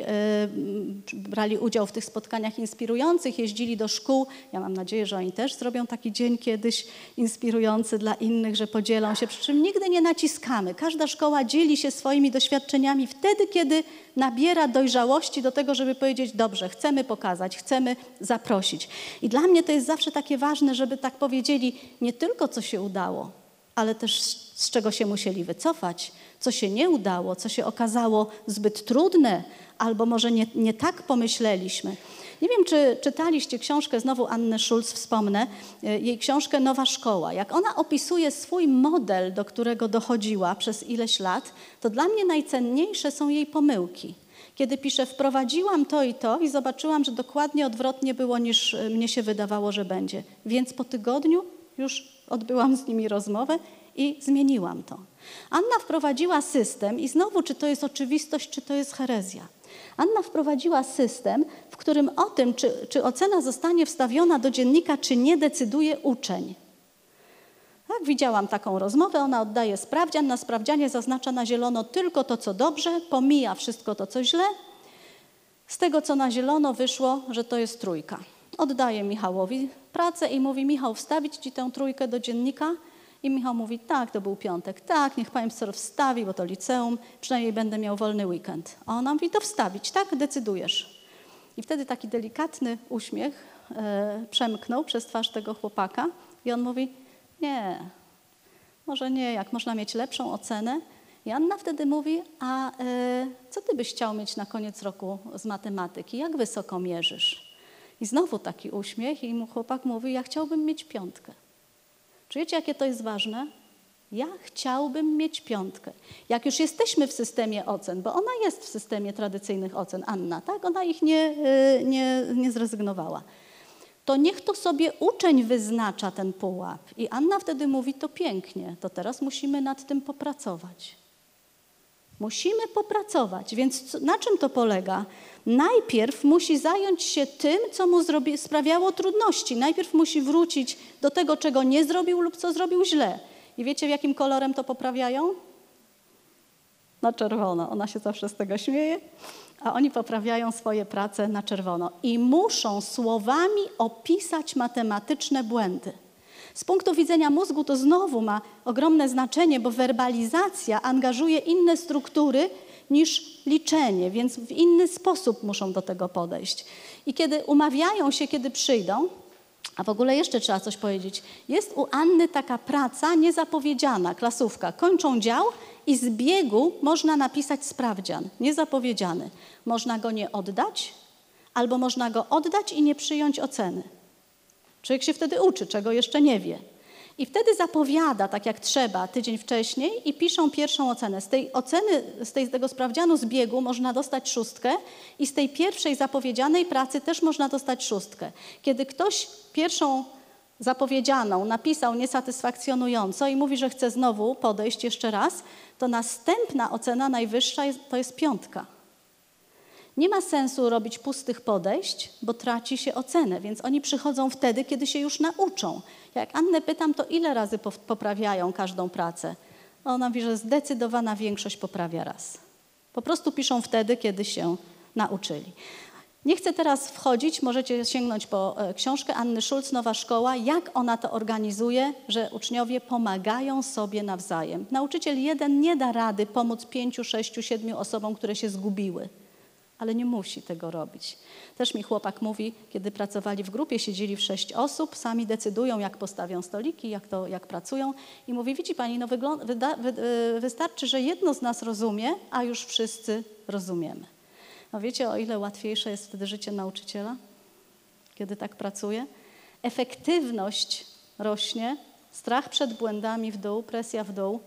brali udział w tych spotkaniach inspirujących, jeździli do szkół. Ja mam nadzieję, że oni też zrobią taki dzień kiedyś inspirujący dla innych, że podzielą się, przy czym nigdy nie naciskamy. Każda szkoła dzieli się swoimi doświadczeniami wtedy, kiedy nabiera dojrzałości do tego, żeby powiedzieć, dobrze, chcemy pokazać, chcemy zaprosić. I dla mnie to jest zawsze takie ważne, żeby tak powiedzieli nie tylko co się udało, ale też z czego się musieli wycofać, co się nie udało, co się okazało zbyt trudne, albo może nie, nie tak pomyśleliśmy. Nie wiem, czy czytaliście książkę, znowu Anny Schulz wspomnę, jej książkę Nowa Szkoła. Jak ona opisuje swój model, do którego dochodziła przez ileś lat, to dla mnie najcenniejsze są jej pomyłki. Kiedy pisze, wprowadziłam to i to i zobaczyłam, że dokładnie odwrotnie było, niż mnie się wydawało, że będzie. Więc po tygodniu już odbyłam z nimi rozmowę i zmieniłam to. Anna wprowadziła system i znowu, czy to jest oczywistość, czy to jest herezja. Anna wprowadziła system, w którym o tym, czy, czy ocena zostanie wstawiona do dziennika, czy nie, decyduje uczeń. Tak, widziałam taką rozmowę, ona oddaje sprawdzian, na sprawdzianie zaznacza na zielono tylko to, co dobrze, pomija wszystko to, co źle. Z tego, co na zielono wyszło, że to jest trójka. Oddaje Michałowi pracę i mówi, Michał, wstawić ci tę trójkę do dziennika? I Michał mówi, tak, to był piątek, tak, niech pani profesor wstawi, bo to liceum, przynajmniej będę miał wolny weekend. A ona mówi, to wstawić, tak, decydujesz. I wtedy taki delikatny uśmiech e, przemknął przez twarz tego chłopaka i on mówi, nie, może nie, jak można mieć lepszą ocenę. I Anna wtedy mówi, a e, co ty byś chciał mieć na koniec roku z matematyki, jak wysoko mierzysz? I znowu taki uśmiech i mu chłopak mówi, ja chciałbym mieć piątkę. Czujecie, jakie to jest ważne? Ja chciałbym mieć piątkę. Jak już jesteśmy w systemie ocen, bo ona jest w systemie tradycyjnych ocen, Anna, tak? Ona ich nie, nie, nie zrezygnowała. To niech to sobie uczeń wyznacza ten pułap. I Anna wtedy mówi, to pięknie, to teraz musimy nad tym popracować. Musimy popracować, więc na czym to polega? Najpierw musi zająć się tym, co mu zrobi, sprawiało trudności. Najpierw musi wrócić do tego, czego nie zrobił lub co zrobił źle. I wiecie, w jakim kolorem to poprawiają? Na czerwono. Ona się zawsze z tego śmieje, a oni poprawiają swoje prace na czerwono. I muszą słowami opisać matematyczne błędy. Z punktu widzenia mózgu to znowu ma ogromne znaczenie, bo werbalizacja angażuje inne struktury niż liczenie, więc w inny sposób muszą do tego podejść. I kiedy umawiają się, kiedy przyjdą, a w ogóle jeszcze trzeba coś powiedzieć, jest u Anny taka praca niezapowiedziana, klasówka. Kończą dział i z biegu można napisać sprawdzian, niezapowiedziany. Można go nie oddać, albo można go oddać i nie przyjąć oceny. Człowiek się wtedy uczy, czego jeszcze nie wie. I wtedy zapowiada, tak jak trzeba, tydzień wcześniej i piszą pierwszą ocenę. Z tej oceny, z, tej, z tego sprawdzianu z biegu można dostać szóstkę i z tej pierwszej zapowiedzianej pracy też można dostać szóstkę. Kiedy ktoś pierwszą zapowiedzianą napisał niesatysfakcjonująco i mówi, że chce znowu podejść jeszcze raz, to następna ocena najwyższa jest, to jest piątka. Nie ma sensu robić pustych podejść, bo traci się ocenę, więc oni przychodzą wtedy, kiedy się już nauczą. Jak Annę pytam, to ile razy poprawiają każdą pracę? Ona mówi, że zdecydowana większość poprawia raz. Po prostu piszą wtedy, kiedy się nauczyli. Nie chcę teraz wchodzić, możecie sięgnąć po książkę Anny Schulz, Nowa Szkoła, jak ona to organizuje, że uczniowie pomagają sobie nawzajem. Nauczyciel jeden nie da rady pomóc pięciu, sześciu, siedmiu osobom, które się zgubiły. Ale nie musi tego robić. Też mi chłopak mówi, kiedy pracowali w grupie, siedzieli w sześć osób, sami decydują, jak postawią stoliki, jak, to, jak pracują. I mówi, widzi pani, no wygląda, wyda, wy, wystarczy, że jedno z nas rozumie, a już wszyscy rozumiemy. No wiecie, o ile łatwiejsze jest wtedy życie nauczyciela, kiedy tak pracuje? Efektywność rośnie, strach przed błędami w dół, presja w dół.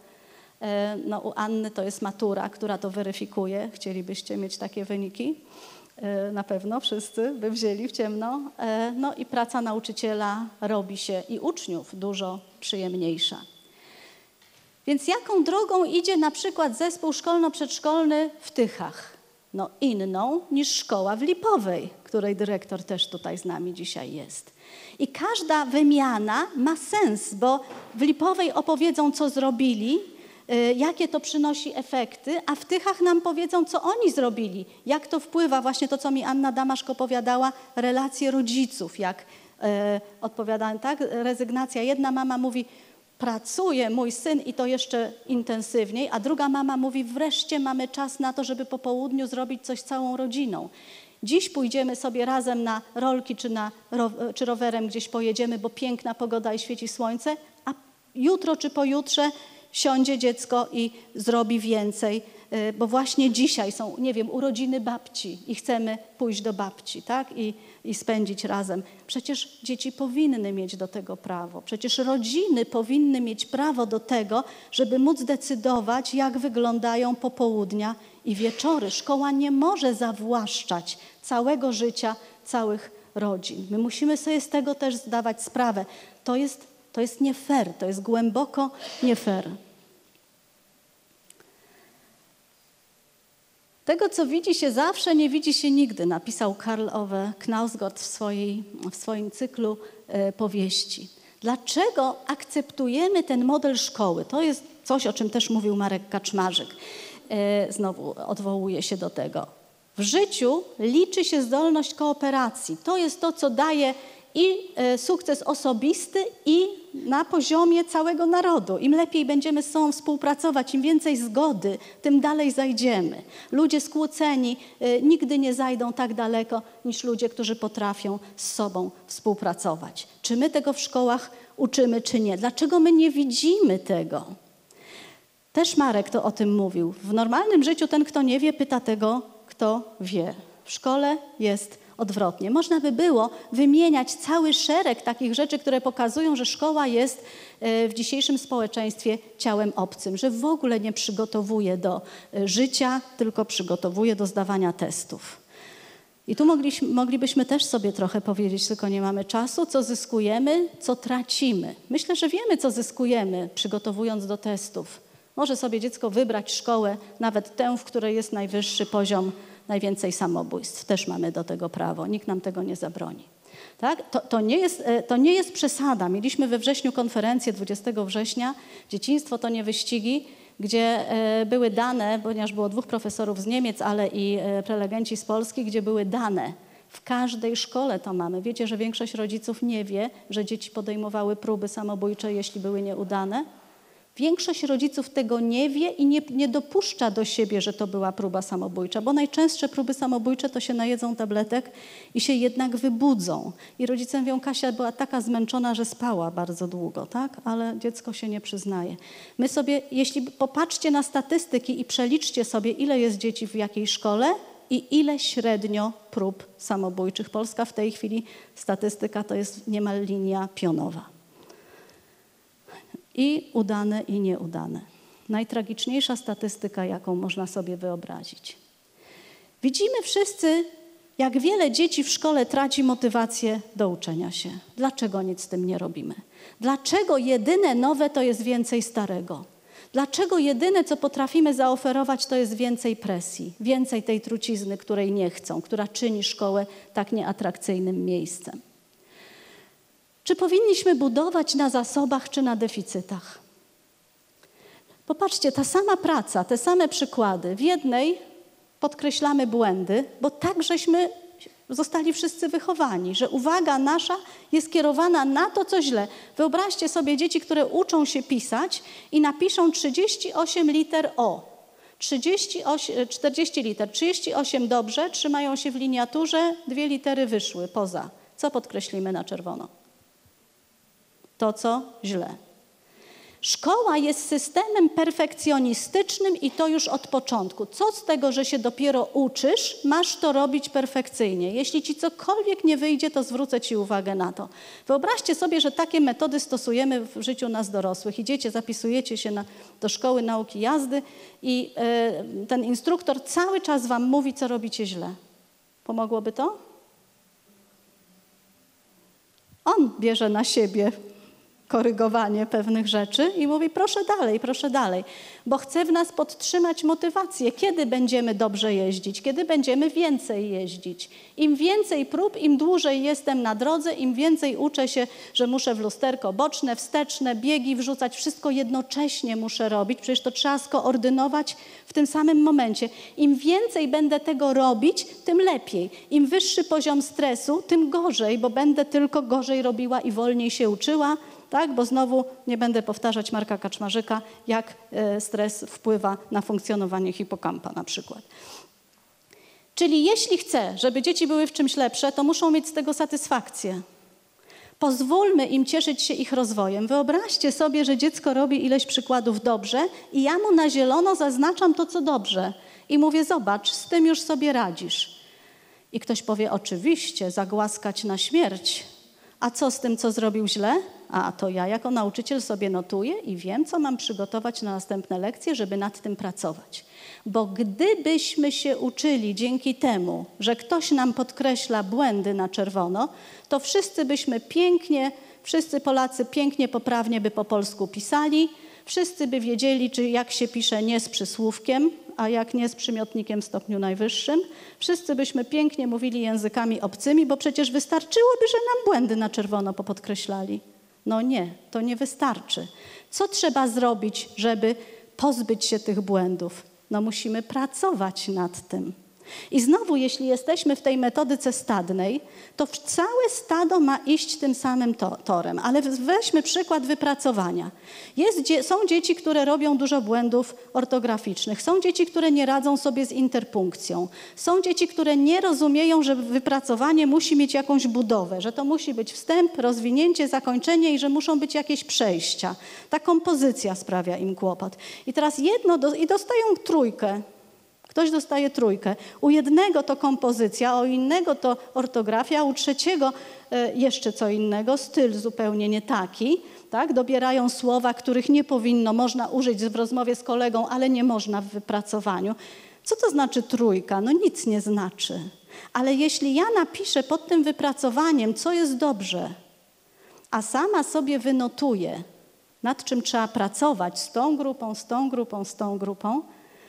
No, u Anny to jest matura, która to weryfikuje. Chcielibyście mieć takie wyniki? Na pewno wszyscy by wzięli w ciemno. No i praca nauczyciela robi się i uczniów dużo przyjemniejsza. Więc jaką drogą idzie na przykład zespół szkolno-przedszkolny w Tychach? No inną niż szkoła w Lipowej, której dyrektor też tutaj z nami dzisiaj jest. I każda wymiana ma sens, bo w Lipowej opowiedzą, co zrobili, y, jakie to przynosi efekty, a w Tychach nam powiedzą, co oni zrobili, jak to wpływa, właśnie to, co mi Anna Damaszko opowiadała, relacje rodziców, jak y, odpowiadałem, tak, rezygnacja. Jedna mama mówi, pracuje mój syn i to jeszcze intensywniej, a druga mama mówi, wreszcie mamy czas na to, żeby po południu zrobić coś z całą rodziną. Dziś pójdziemy sobie razem na rolki czy, na, czy rowerem gdzieś pojedziemy, bo piękna pogoda i świeci słońce, a jutro czy pojutrze siądzie dziecko i zrobi więcej, bo właśnie dzisiaj są, nie wiem, urodziny babci i chcemy pójść do babci, tak? I, i spędzić razem. Przecież dzieci powinny mieć do tego prawo. Przecież rodziny powinny mieć prawo do tego, żeby móc decydować, jak wyglądają popołudnia i wieczory. Szkoła nie może zawłaszczać całego życia całych rodzin. My musimy sobie z tego też zdawać sprawę. To jest, to jest nie fair, to jest głęboko nie fair. Tego, co widzi się zawsze, nie widzi się nigdy, napisał Karl Ove Knausgård w, swojej, w swoim cyklu e, powieści. Dlaczego akceptujemy ten model szkoły? To jest coś, o czym też mówił Marek Kaczmarzyk. E, znowu odwołuje się do tego. W życiu liczy się zdolność kooperacji. To jest to, co daje i e, sukces osobisty, i na poziomie całego narodu. Im lepiej będziemy z sobą współpracować, im więcej zgody, tym dalej zajdziemy. Ludzie skłóceni y, nigdy nie zajdą tak daleko niż ludzie, którzy potrafią z sobą współpracować. Czy my tego w szkołach uczymy, czy nie? Dlaczego my nie widzimy tego? Też Marek to o tym mówił. W normalnym życiu ten, kto nie wie, pyta tego, kto wie. W szkole jest odwrotnie. Można by było wymieniać cały szereg takich rzeczy, które pokazują, że szkoła jest w dzisiejszym społeczeństwie ciałem obcym, że w ogóle nie przygotowuje do życia, tylko przygotowuje do zdawania testów. I tu mogliśmy, moglibyśmy też sobie trochę powiedzieć, tylko nie mamy czasu, co zyskujemy, co tracimy. Myślę, że wiemy, co zyskujemy, przygotowując do testów. Może sobie dziecko wybrać szkołę, nawet tę, w której jest najwyższy poziom, najwięcej samobójstw. Też mamy do tego prawo. Nikt nam tego nie zabroni. Tak? To, to, nie jest, to nie jest przesada. Mieliśmy we wrześniu konferencję dwudziestego września. Dzieciństwo to nie wyścigi, gdzie były dane, ponieważ było dwóch profesorów z Niemiec, ale i prelegenci z Polski, gdzie były dane. W każdej szkole to mamy. Wiecie, że większość rodziców nie wie, że dzieci podejmowały próby samobójcze, jeśli były nieudane? Większość rodziców tego nie wie i nie, nie dopuszcza do siebie, że to była próba samobójcza, bo najczęstsze próby samobójcze to się najedzą tabletek i się jednak wybudzą. I rodzice mówią, Kasia była taka zmęczona, że spała bardzo długo, tak? Ale dziecko się nie przyznaje. My sobie, jeśli popatrzcie na statystyki i przeliczcie sobie, ile jest dzieci w jakiej szkole i ile średnio prób samobójczych. Polska w tej chwili statystyka to jest niemal linia pionowa. I udane, i nieudane. Najtragiczniejsza statystyka, jaką można sobie wyobrazić. Widzimy wszyscy, jak wiele dzieci w szkole traci motywację do uczenia się. Dlaczego nic z tym nie robimy? Dlaczego jedyne nowe to jest więcej starego? Dlaczego jedyne, co potrafimy zaoferować, to jest więcej presji, więcej tej trucizny, której nie chcą, która czyni szkołę tak nieatrakcyjnym miejscem? Czy powinniśmy budować na zasobach, czy na deficytach? Popatrzcie, ta sama praca, te same przykłady. W jednej podkreślamy błędy, bo tak żeśmy zostali wszyscy wychowani, że uwaga nasza jest kierowana na to, co źle. Wyobraźcie sobie dzieci, które uczą się pisać i napiszą trzydzieści osiem liter O. trzydzieści osiem, czterdzieści liter, trzydzieści osiem dobrze, trzymają się w liniaturze, dwie litery wyszły poza. Co podkreślimy na czerwono? To, co źle. Szkoła jest systemem perfekcjonistycznym i to już od początku. Co z tego, że się dopiero uczysz, masz to robić perfekcyjnie. Jeśli ci cokolwiek nie wyjdzie, to zwrócę ci uwagę na to. Wyobraźcie sobie, że takie metody stosujemy w życiu nas dorosłych. Idziecie, zapisujecie się na, do szkoły nauki jazdy i y, ten instruktor cały czas wam mówi, co robicie źle. Pomogłoby to? On bierze na siebie korygowanie pewnych rzeczy i mówi proszę dalej, proszę dalej, bo chce w nas podtrzymać motywację, kiedy będziemy dobrze jeździć, kiedy będziemy więcej jeździć. Im więcej prób, im dłużej jestem na drodze, im więcej uczę się, że muszę w lusterko boczne, wsteczne, biegi wrzucać, wszystko jednocześnie muszę robić, przecież to trzeba skoordynować w tym samym momencie. Im więcej będę tego robić, tym lepiej. Im wyższy poziom stresu, tym gorzej, bo będę tylko gorzej robiła i wolniej się uczyła, tak? Bo znowu nie będę powtarzać Marka Kaczmarzyka, jak stres wpływa na funkcjonowanie hipokampa na przykład. Czyli jeśli chcę, żeby dzieci były w czymś lepsze, to muszą mieć z tego satysfakcję. Pozwólmy im cieszyć się ich rozwojem. Wyobraźcie sobie, że dziecko robi ileś przykładów dobrze i ja mu na zielono zaznaczam to, co dobrze. I mówię, zobacz, z tym już sobie radzisz. I ktoś powie, oczywiście, zagłaskać na śmierć. A co z tym, co zrobił źle? A to ja jako nauczyciel sobie notuję i wiem, co mam przygotować na następne lekcje, żeby nad tym pracować. Bo gdybyśmy się uczyli dzięki temu, że ktoś nam podkreśla błędy na czerwono, to wszyscy byśmy pięknie, wszyscy Polacy pięknie, poprawnie by po polsku pisali, wszyscy by wiedzieli, czy jak się pisze nie z przysłówkiem, a jak nie z przymiotnikiem w stopniu najwyższym. Wszyscy byśmy pięknie mówili językami obcymi, bo przecież wystarczyłoby, że nam błędy na czerwono popodkreślali. No nie, to nie wystarczy. Co trzeba zrobić, żeby pozbyć się tych błędów? No musimy pracować nad tym. I znowu, jeśli jesteśmy w tej metodyce stadnej, to całe stado ma iść tym samym to, torem. Ale weźmy przykład wypracowania. Jest, są dzieci, które robią dużo błędów ortograficznych. Są dzieci, które nie radzą sobie z interpunkcją. Są dzieci, które nie rozumieją, że wypracowanie musi mieć jakąś budowę, że to musi być wstęp, rozwinięcie, zakończenie i że muszą być jakieś przejścia. Ta kompozycja sprawia im kłopot. I teraz jedno, do, i dostają trójkę. Ktoś dostaje trójkę. U jednego to kompozycja, a u innego to ortografia, a u trzeciego jeszcze co innego, styl zupełnie nie taki. Tak? Dobierają słowa, których nie powinno, można użyć w rozmowie z kolegą, ale nie można w wypracowaniu. Co to znaczy trójka? No nic nie znaczy. Ale jeśli ja napiszę pod tym wypracowaniem, co jest dobrze, a sama sobie wynotuję, nad czym trzeba pracować z tą grupą, z tą grupą, z tą grupą,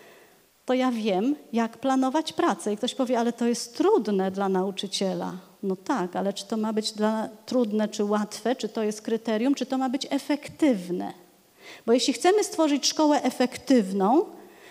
to ja wiem, jak planować pracę. I ktoś powie, ale to jest trudne dla nauczyciela. No tak, ale czy to ma być dla, trudne, czy łatwe, czy to jest kryterium, czy to ma być efektywne? Bo jeśli chcemy stworzyć szkołę efektywną,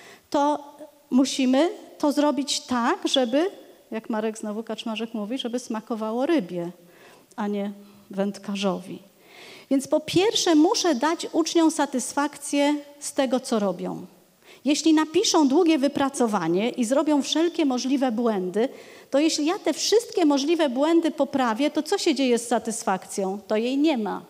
to musimy to zrobić tak, żeby, jak Marek znowu Kaczmarzyk mówi, żeby smakowało rybie, a nie wędkarzowi. Więc po pierwsze muszę dać uczniom satysfakcję z tego, co robią. Jeśli napiszą długie wypracowanie i zrobią wszelkie możliwe błędy, to jeśli ja te wszystkie możliwe błędy poprawię, to co się dzieje z satysfakcją? To jej nie ma.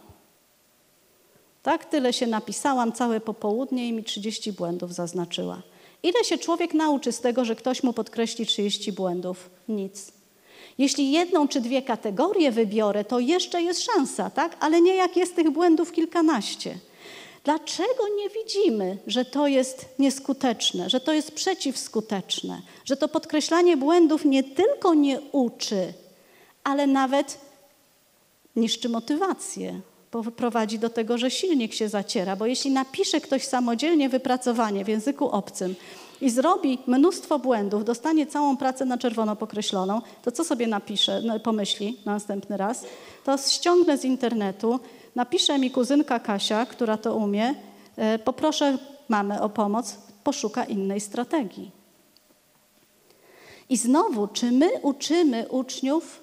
Tak, tyle się napisałam całe popołudnie i mi trzydzieści błędów zaznaczyła. Ile się człowiek nauczy z tego, że ktoś mu podkreśli trzydzieści błędów? Nic. Jeśli jedną czy dwie kategorie wybiorę, to jeszcze jest szansa, tak? Ale nie jak jest tych błędów kilkanaście. Dlaczego nie widzimy, że to jest nieskuteczne, że to jest przeciwskuteczne, że to podkreślanie błędów nie tylko nie uczy, ale nawet niszczy motywację, prowadzi do tego, że silnik się zaciera, bo jeśli napisze ktoś samodzielnie wypracowanie w języku obcym i zrobi mnóstwo błędów, dostanie całą pracę na czerwono pokreśloną, to co sobie napisze, no, pomyśli na następny raz? To ściągnę z internetu, napisze mi kuzynka Kasia, która to umie, poproszę mamę o pomoc, poszuka innej strategii. I znowu, czy my uczymy uczniów,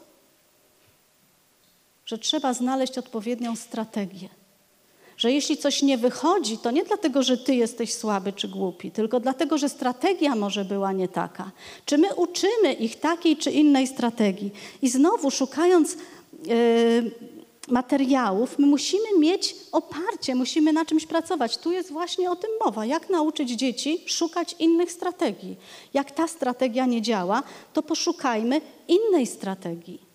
że trzeba znaleźć odpowiednią strategię? Że jeśli coś nie wychodzi, to nie dlatego, że ty jesteś słaby czy głupi, tylko dlatego, że strategia może była nie taka. Czy my uczymy ich takiej czy innej strategii? I znowu szukając yy, materiałów, my musimy mieć oparcie, musimy na czymś pracować. Tu jest właśnie o tym mowa. Jak nauczyć dzieci szukać innych strategii? Jak ta strategia nie działa, to poszukajmy innej strategii.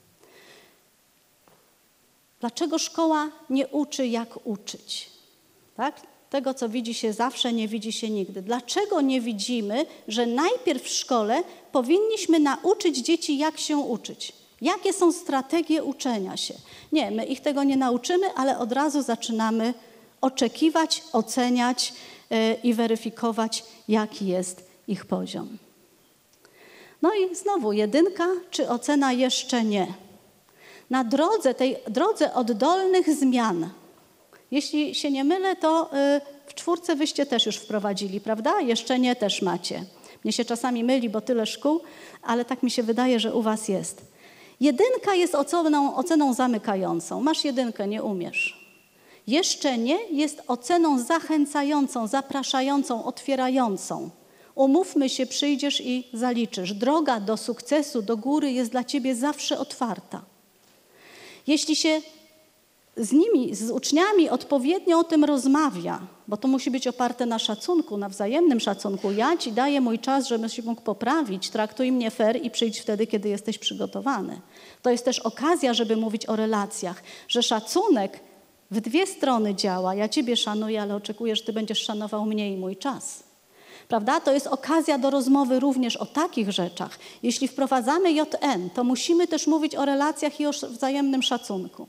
Dlaczego szkoła nie uczy, jak uczyć? Tak? Tego, co widzi się zawsze, nie widzi się nigdy. Dlaczego nie widzimy, że najpierw w szkole powinniśmy nauczyć dzieci, jak się uczyć? Jakie są strategie uczenia się? Nie, my ich tego nie nauczymy, ale od razu zaczynamy oczekiwać, oceniać yy, i weryfikować, jaki jest ich poziom. No i znowu jedynka czy ocena jeszcze nie. Na drodze, tej drodze oddolnych zmian, jeśli się nie mylę, to yy, w czwórce wyście też już wprowadzili, prawda? Jeszcze nie też macie. Mnie się czasami myli, bo tyle szkół, ale tak mi się wydaje, że u was jest. Jedynka jest oceną, oceną zamykającą. Masz jedynkę, nie umiesz. Jeszcze nie jest oceną zachęcającą, zapraszającą, otwierającą. Umówmy się, przyjdziesz i zaliczysz. Droga do sukcesu, do góry jest dla ciebie zawsze otwarta. Jeśli się z nimi, z uczniami odpowiednio o tym rozmawia, bo to musi być oparte na szacunku, na wzajemnym szacunku. Ja ci daję mój czas, żebym się mógł poprawić, traktuj mnie fair i przyjdź wtedy, kiedy jesteś przygotowany. To jest też okazja, żeby mówić o relacjach, że szacunek w dwie strony działa. Ja ciebie szanuję, ale oczekuję, że ty będziesz szanował mnie i mój czas. Prawda? To jest okazja do rozmowy również o takich rzeczach. Jeśli wprowadzamy J N, to musimy też mówić o relacjach i o wzajemnym szacunku.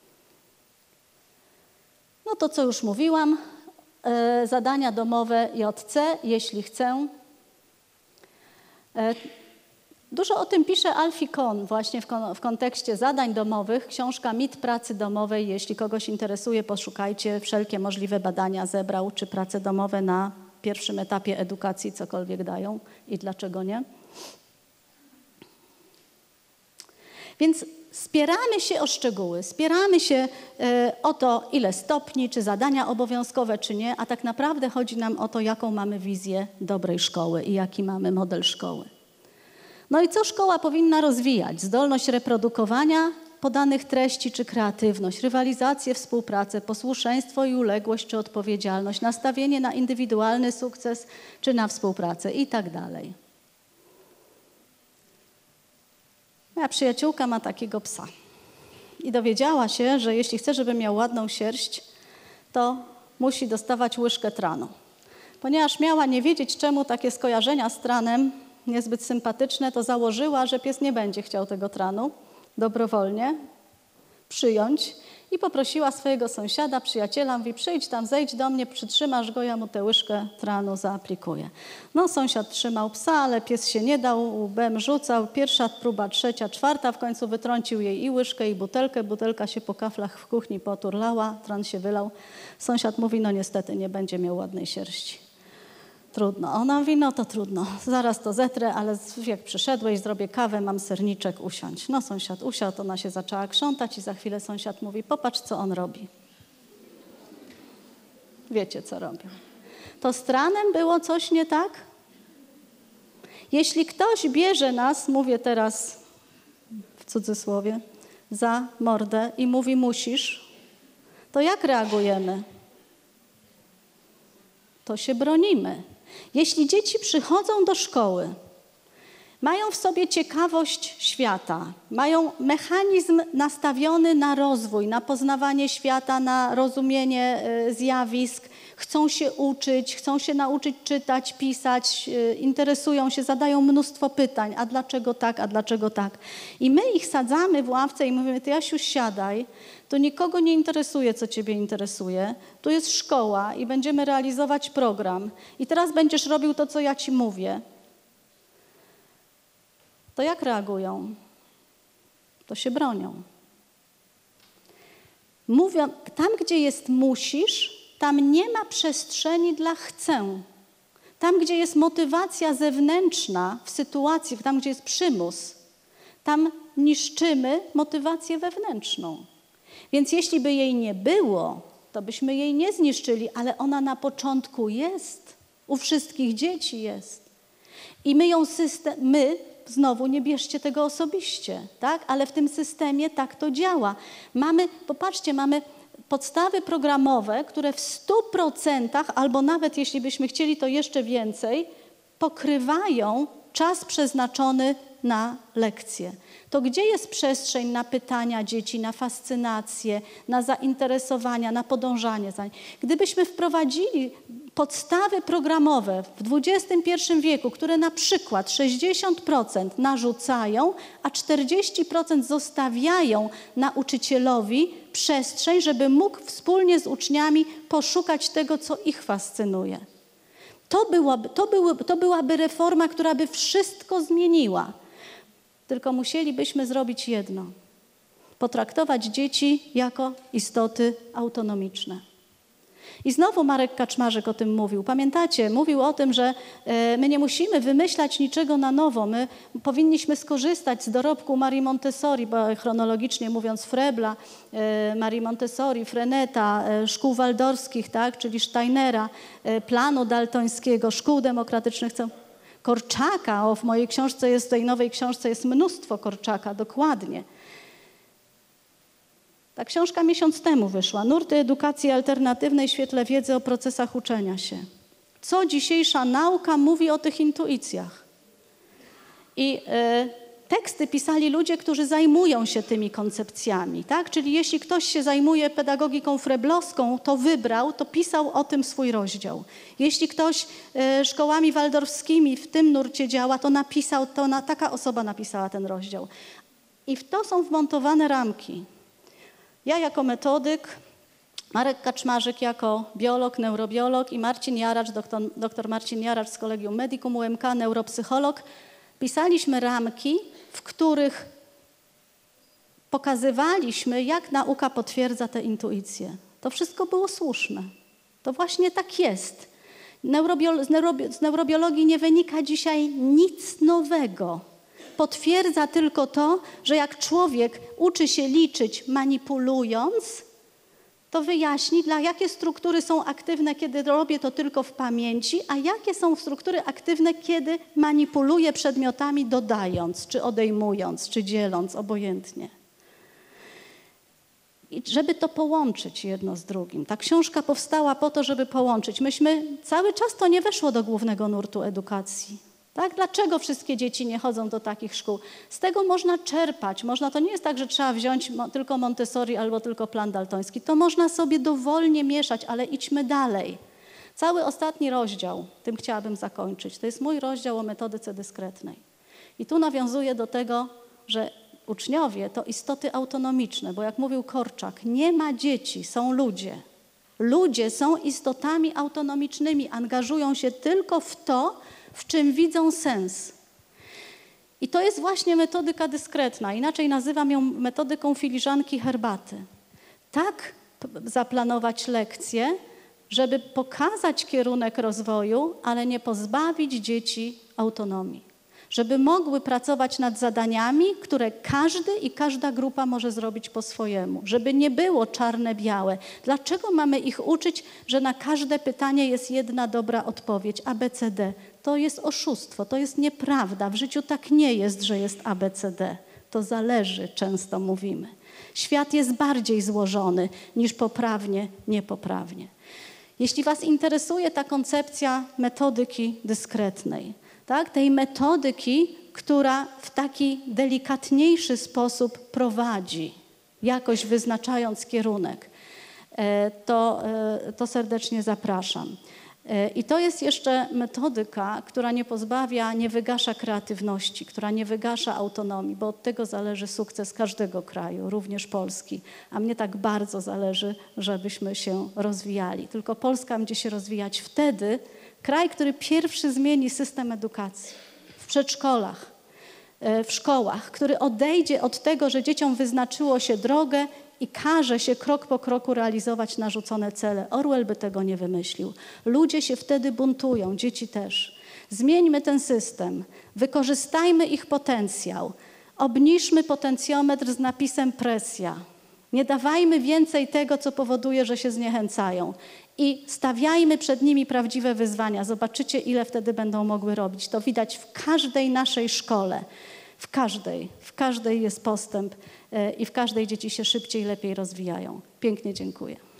No to co już mówiłam, e, zadania domowe J C, jeśli chcę. E, dużo o tym pisze Alfie Kohn właśnie w, kon, w kontekście zadań domowych. Książka Mit pracy domowej, jeśli kogoś interesuje, poszukajcie. Wszelkie możliwe badania zebrał, czy prace domowe na pierwszym etapie edukacji cokolwiek dają i dlaczego nie. Więc spieramy się o szczegóły, spieramy się y, o to, ile stopni, czy zadania obowiązkowe, czy nie, a tak naprawdę chodzi nam o to, jaką mamy wizję dobrej szkoły i jaki mamy model szkoły. No i co szkoła powinna rozwijać? Zdolność reprodukowania podanych treści, czy kreatywność, rywalizację, współpracę, posłuszeństwo i uległość, czy odpowiedzialność, nastawienie na indywidualny sukces, czy na współpracę i tak dalej. Moja przyjaciółka ma takiego psa i dowiedziała się, że jeśli chce, żeby miał ładną sierść, to musi dostawać łyżkę tranu. Ponieważ miała nie wiedzieć, czemu takie skojarzenia z tranem niezbyt sympatyczne, to założyła, że pies nie będzie chciał tego tranu dobrowolnie przyjąć i poprosiła swojego sąsiada, przyjaciela, mówi, przyjdź tam, zejdź do mnie, przytrzymasz go, ja mu tę łyżkę tranu zaaplikuję. No sąsiad trzymał psa, ale pies się nie dał, łbem rzucał, pierwsza próba, trzecia, czwarta, w końcu wytrącił jej i łyżkę, i butelkę, butelka się po kaflach w kuchni poturlała, tran się wylał. Sąsiad mówi, no niestety nie będzie miał ładnej sierści. Trudno. Ona mówi, no to trudno, zaraz to zetrę, ale jak przyszedłeś, zrobię kawę, mam serniczek, usiądź. No sąsiad usiadł, ona się zaczęła krzątać i za chwilę sąsiad mówi, popatrz, co on robi. Wiecie, co robią. To z tranem było coś nie tak? Jeśli ktoś bierze nas, mówię teraz w cudzysłowie, za mordę i mówi musisz, to jak reagujemy? To się bronimy. Jeśli dzieci przychodzą do szkoły, mają w sobie ciekawość świata, mają mechanizm nastawiony na rozwój, na poznawanie świata, na rozumienie zjawisk, chcą się uczyć, chcą się nauczyć czytać, pisać, interesują się, zadają mnóstwo pytań, a dlaczego tak, a dlaczego tak. I my ich sadzamy w ławce i mówimy, ty Jasiu, siadaj, to nikogo nie interesuje, co ciebie interesuje. Tu jest szkoła i będziemy realizować program. I teraz będziesz robił to, co ja ci mówię. To jak reagują? To się bronią. Mówią, tam, gdzie jest musisz, tam nie ma przestrzeni dla chcę. Tam, gdzie jest motywacja zewnętrzna w sytuacji, tam, gdzie jest przymus, tam niszczymy motywację wewnętrzną. Więc jeśli by jej nie było, to byśmy jej nie zniszczyli, ale ona na początku jest. U wszystkich dzieci jest. I my ją system, my, znowu nie bierzcie tego osobiście, tak? Ale w tym systemie tak to działa. Mamy, popatrzcie, mamy podstawy programowe, które w stu procentach, albo nawet jeśli byśmy chcieli to jeszcze więcej, pokrywają czas przeznaczony na lekcje. To gdzie jest przestrzeń na pytania dzieci, na fascynację, na zainteresowania, na podążanie za nimi? Gdybyśmy wprowadzili podstawy programowe w dwudziestym pierwszym wieku, które na przykład sześćdziesiąt procent narzucają, a czterdzieści procent zostawiają nauczycielowi przestrzeń, żeby mógł wspólnie z uczniami poszukać tego, co ich fascynuje. To byłaby, to były, to byłaby reforma, która by wszystko zmieniła. Tylko musielibyśmy zrobić jedno. Potraktować dzieci jako istoty autonomiczne. I znowu Marek Kaczmarzyk o tym mówił. Pamiętacie, mówił o tym, że my nie musimy wymyślać niczego na nowo. My powinniśmy skorzystać z dorobku Marii Montessori, bo chronologicznie mówiąc Frebla, Marii Montessori, Freneta, szkół waldorskich, tak, czyli Steinera, planu daltońskiego, szkół demokratycznych, Korczaka. O, w mojej książce jest, w tej nowej książce jest mnóstwo Korczaka, dokładnie. Ta książka miesiąc temu wyszła. Nurty edukacji alternatywnej w świetle wiedzy o procesach uczenia się. Co dzisiejsza nauka mówi o tych intuicjach? I y, teksty pisali ludzie, którzy zajmują się tymi koncepcjami. Tak? Czyli jeśli ktoś się zajmuje pedagogiką freblowską, to wybrał, to pisał o tym swój rozdział. Jeśli ktoś y, szkołami waldorfskimi w tym nurcie działa, to napisał, to na, taka osoba napisała ten rozdział. I w to są wmontowane ramki. Ja jako metodyk, Marek Kaczmarzyk jako biolog, neurobiolog i Marcin Jaracz, doktor, doktor Marcin Jaracz z Kolegium Medicum U M K, neuropsycholog, pisaliśmy ramki, w których pokazywaliśmy, jak nauka potwierdza te intuicje. To wszystko było słuszne. To właśnie tak jest. Neurobiolo- z, neurobi- z neurobiologii nie wynika dzisiaj nic nowego. Potwierdza tylko to, że jak człowiek uczy się liczyć manipulując, to wyjaśni, dla jakie struktury są aktywne, kiedy robię to tylko w pamięci, a jakie są struktury aktywne, kiedy manipuluję przedmiotami dodając, czy odejmując, czy dzieląc, obojętnie. I żeby to połączyć jedno z drugim. Ta książka powstała po to, żeby połączyć. Myśmy, cały czas to nie weszło do głównego nurtu edukacji. Tak? Dlaczego wszystkie dzieci nie chodzą do takich szkół? Z tego można czerpać. Można, to nie jest tak, że trzeba wziąć mo, tylko Montessori albo tylko plan daltoński. To można sobie dowolnie mieszać, ale idźmy dalej. Cały ostatni rozdział, tym chciałabym zakończyć, to jest mój rozdział o metodyce dyskretnej. I tu nawiązuję do tego, że uczniowie to istoty autonomiczne, bo jak mówił Korczak, nie ma dzieci, są ludzie. Ludzie są istotami autonomicznymi, angażują się tylko w to, w czym widzą sens. I to jest właśnie metodyka dyskretna. Inaczej nazywam ją metodyką filiżanki herbaty. Tak zaplanować lekcje, żeby pokazać kierunek rozwoju, ale nie pozbawić dzieci autonomii. Żeby mogły pracować nad zadaniami, które każdy i każda grupa może zrobić po swojemu. Żeby nie było czarne-białe. Dlaczego mamy ich uczyć, że na każde pytanie jest jedna dobra odpowiedź, A, B, C, D? To jest oszustwo, to jest nieprawda. W życiu tak nie jest, że jest A, B, C, D. To zależy, często mówimy. Świat jest bardziej złożony niż poprawnie, niepoprawnie. Jeśli was interesuje ta koncepcja metodyki dyskretnej, tak, tej metodyki, która w taki delikatniejszy sposób prowadzi, jakoś wyznaczając kierunek, to, to serdecznie zapraszam. I to jest jeszcze metodyka, która nie pozbawia, nie wygasza kreatywności, która nie wygasza autonomii, bo od tego zależy sukces każdego kraju, również Polski. A mnie tak bardzo zależy, żebyśmy się rozwijali. Tylko Polska będzie się rozwijać wtedy, kraj, który pierwszy zmieni system edukacji w przedszkolach, w szkołach, który odejdzie od tego, że dzieciom wyznaczyło się drogę i każe się krok po kroku realizować narzucone cele. Orwell by tego nie wymyślił. Ludzie się wtedy buntują, dzieci też. Zmieńmy ten system, wykorzystajmy ich potencjał, obniżmy potencjometr z napisem presja. Nie dawajmy więcej tego, co powoduje, że się zniechęcają. I stawiajmy przed nimi prawdziwe wyzwania. Zobaczycie, ile wtedy będą mogły robić. To widać w każdej naszej szkole. W każdej. W każdej jest postęp i w każdej dzieci się szybciej, lepiej rozwijają. Pięknie dziękuję.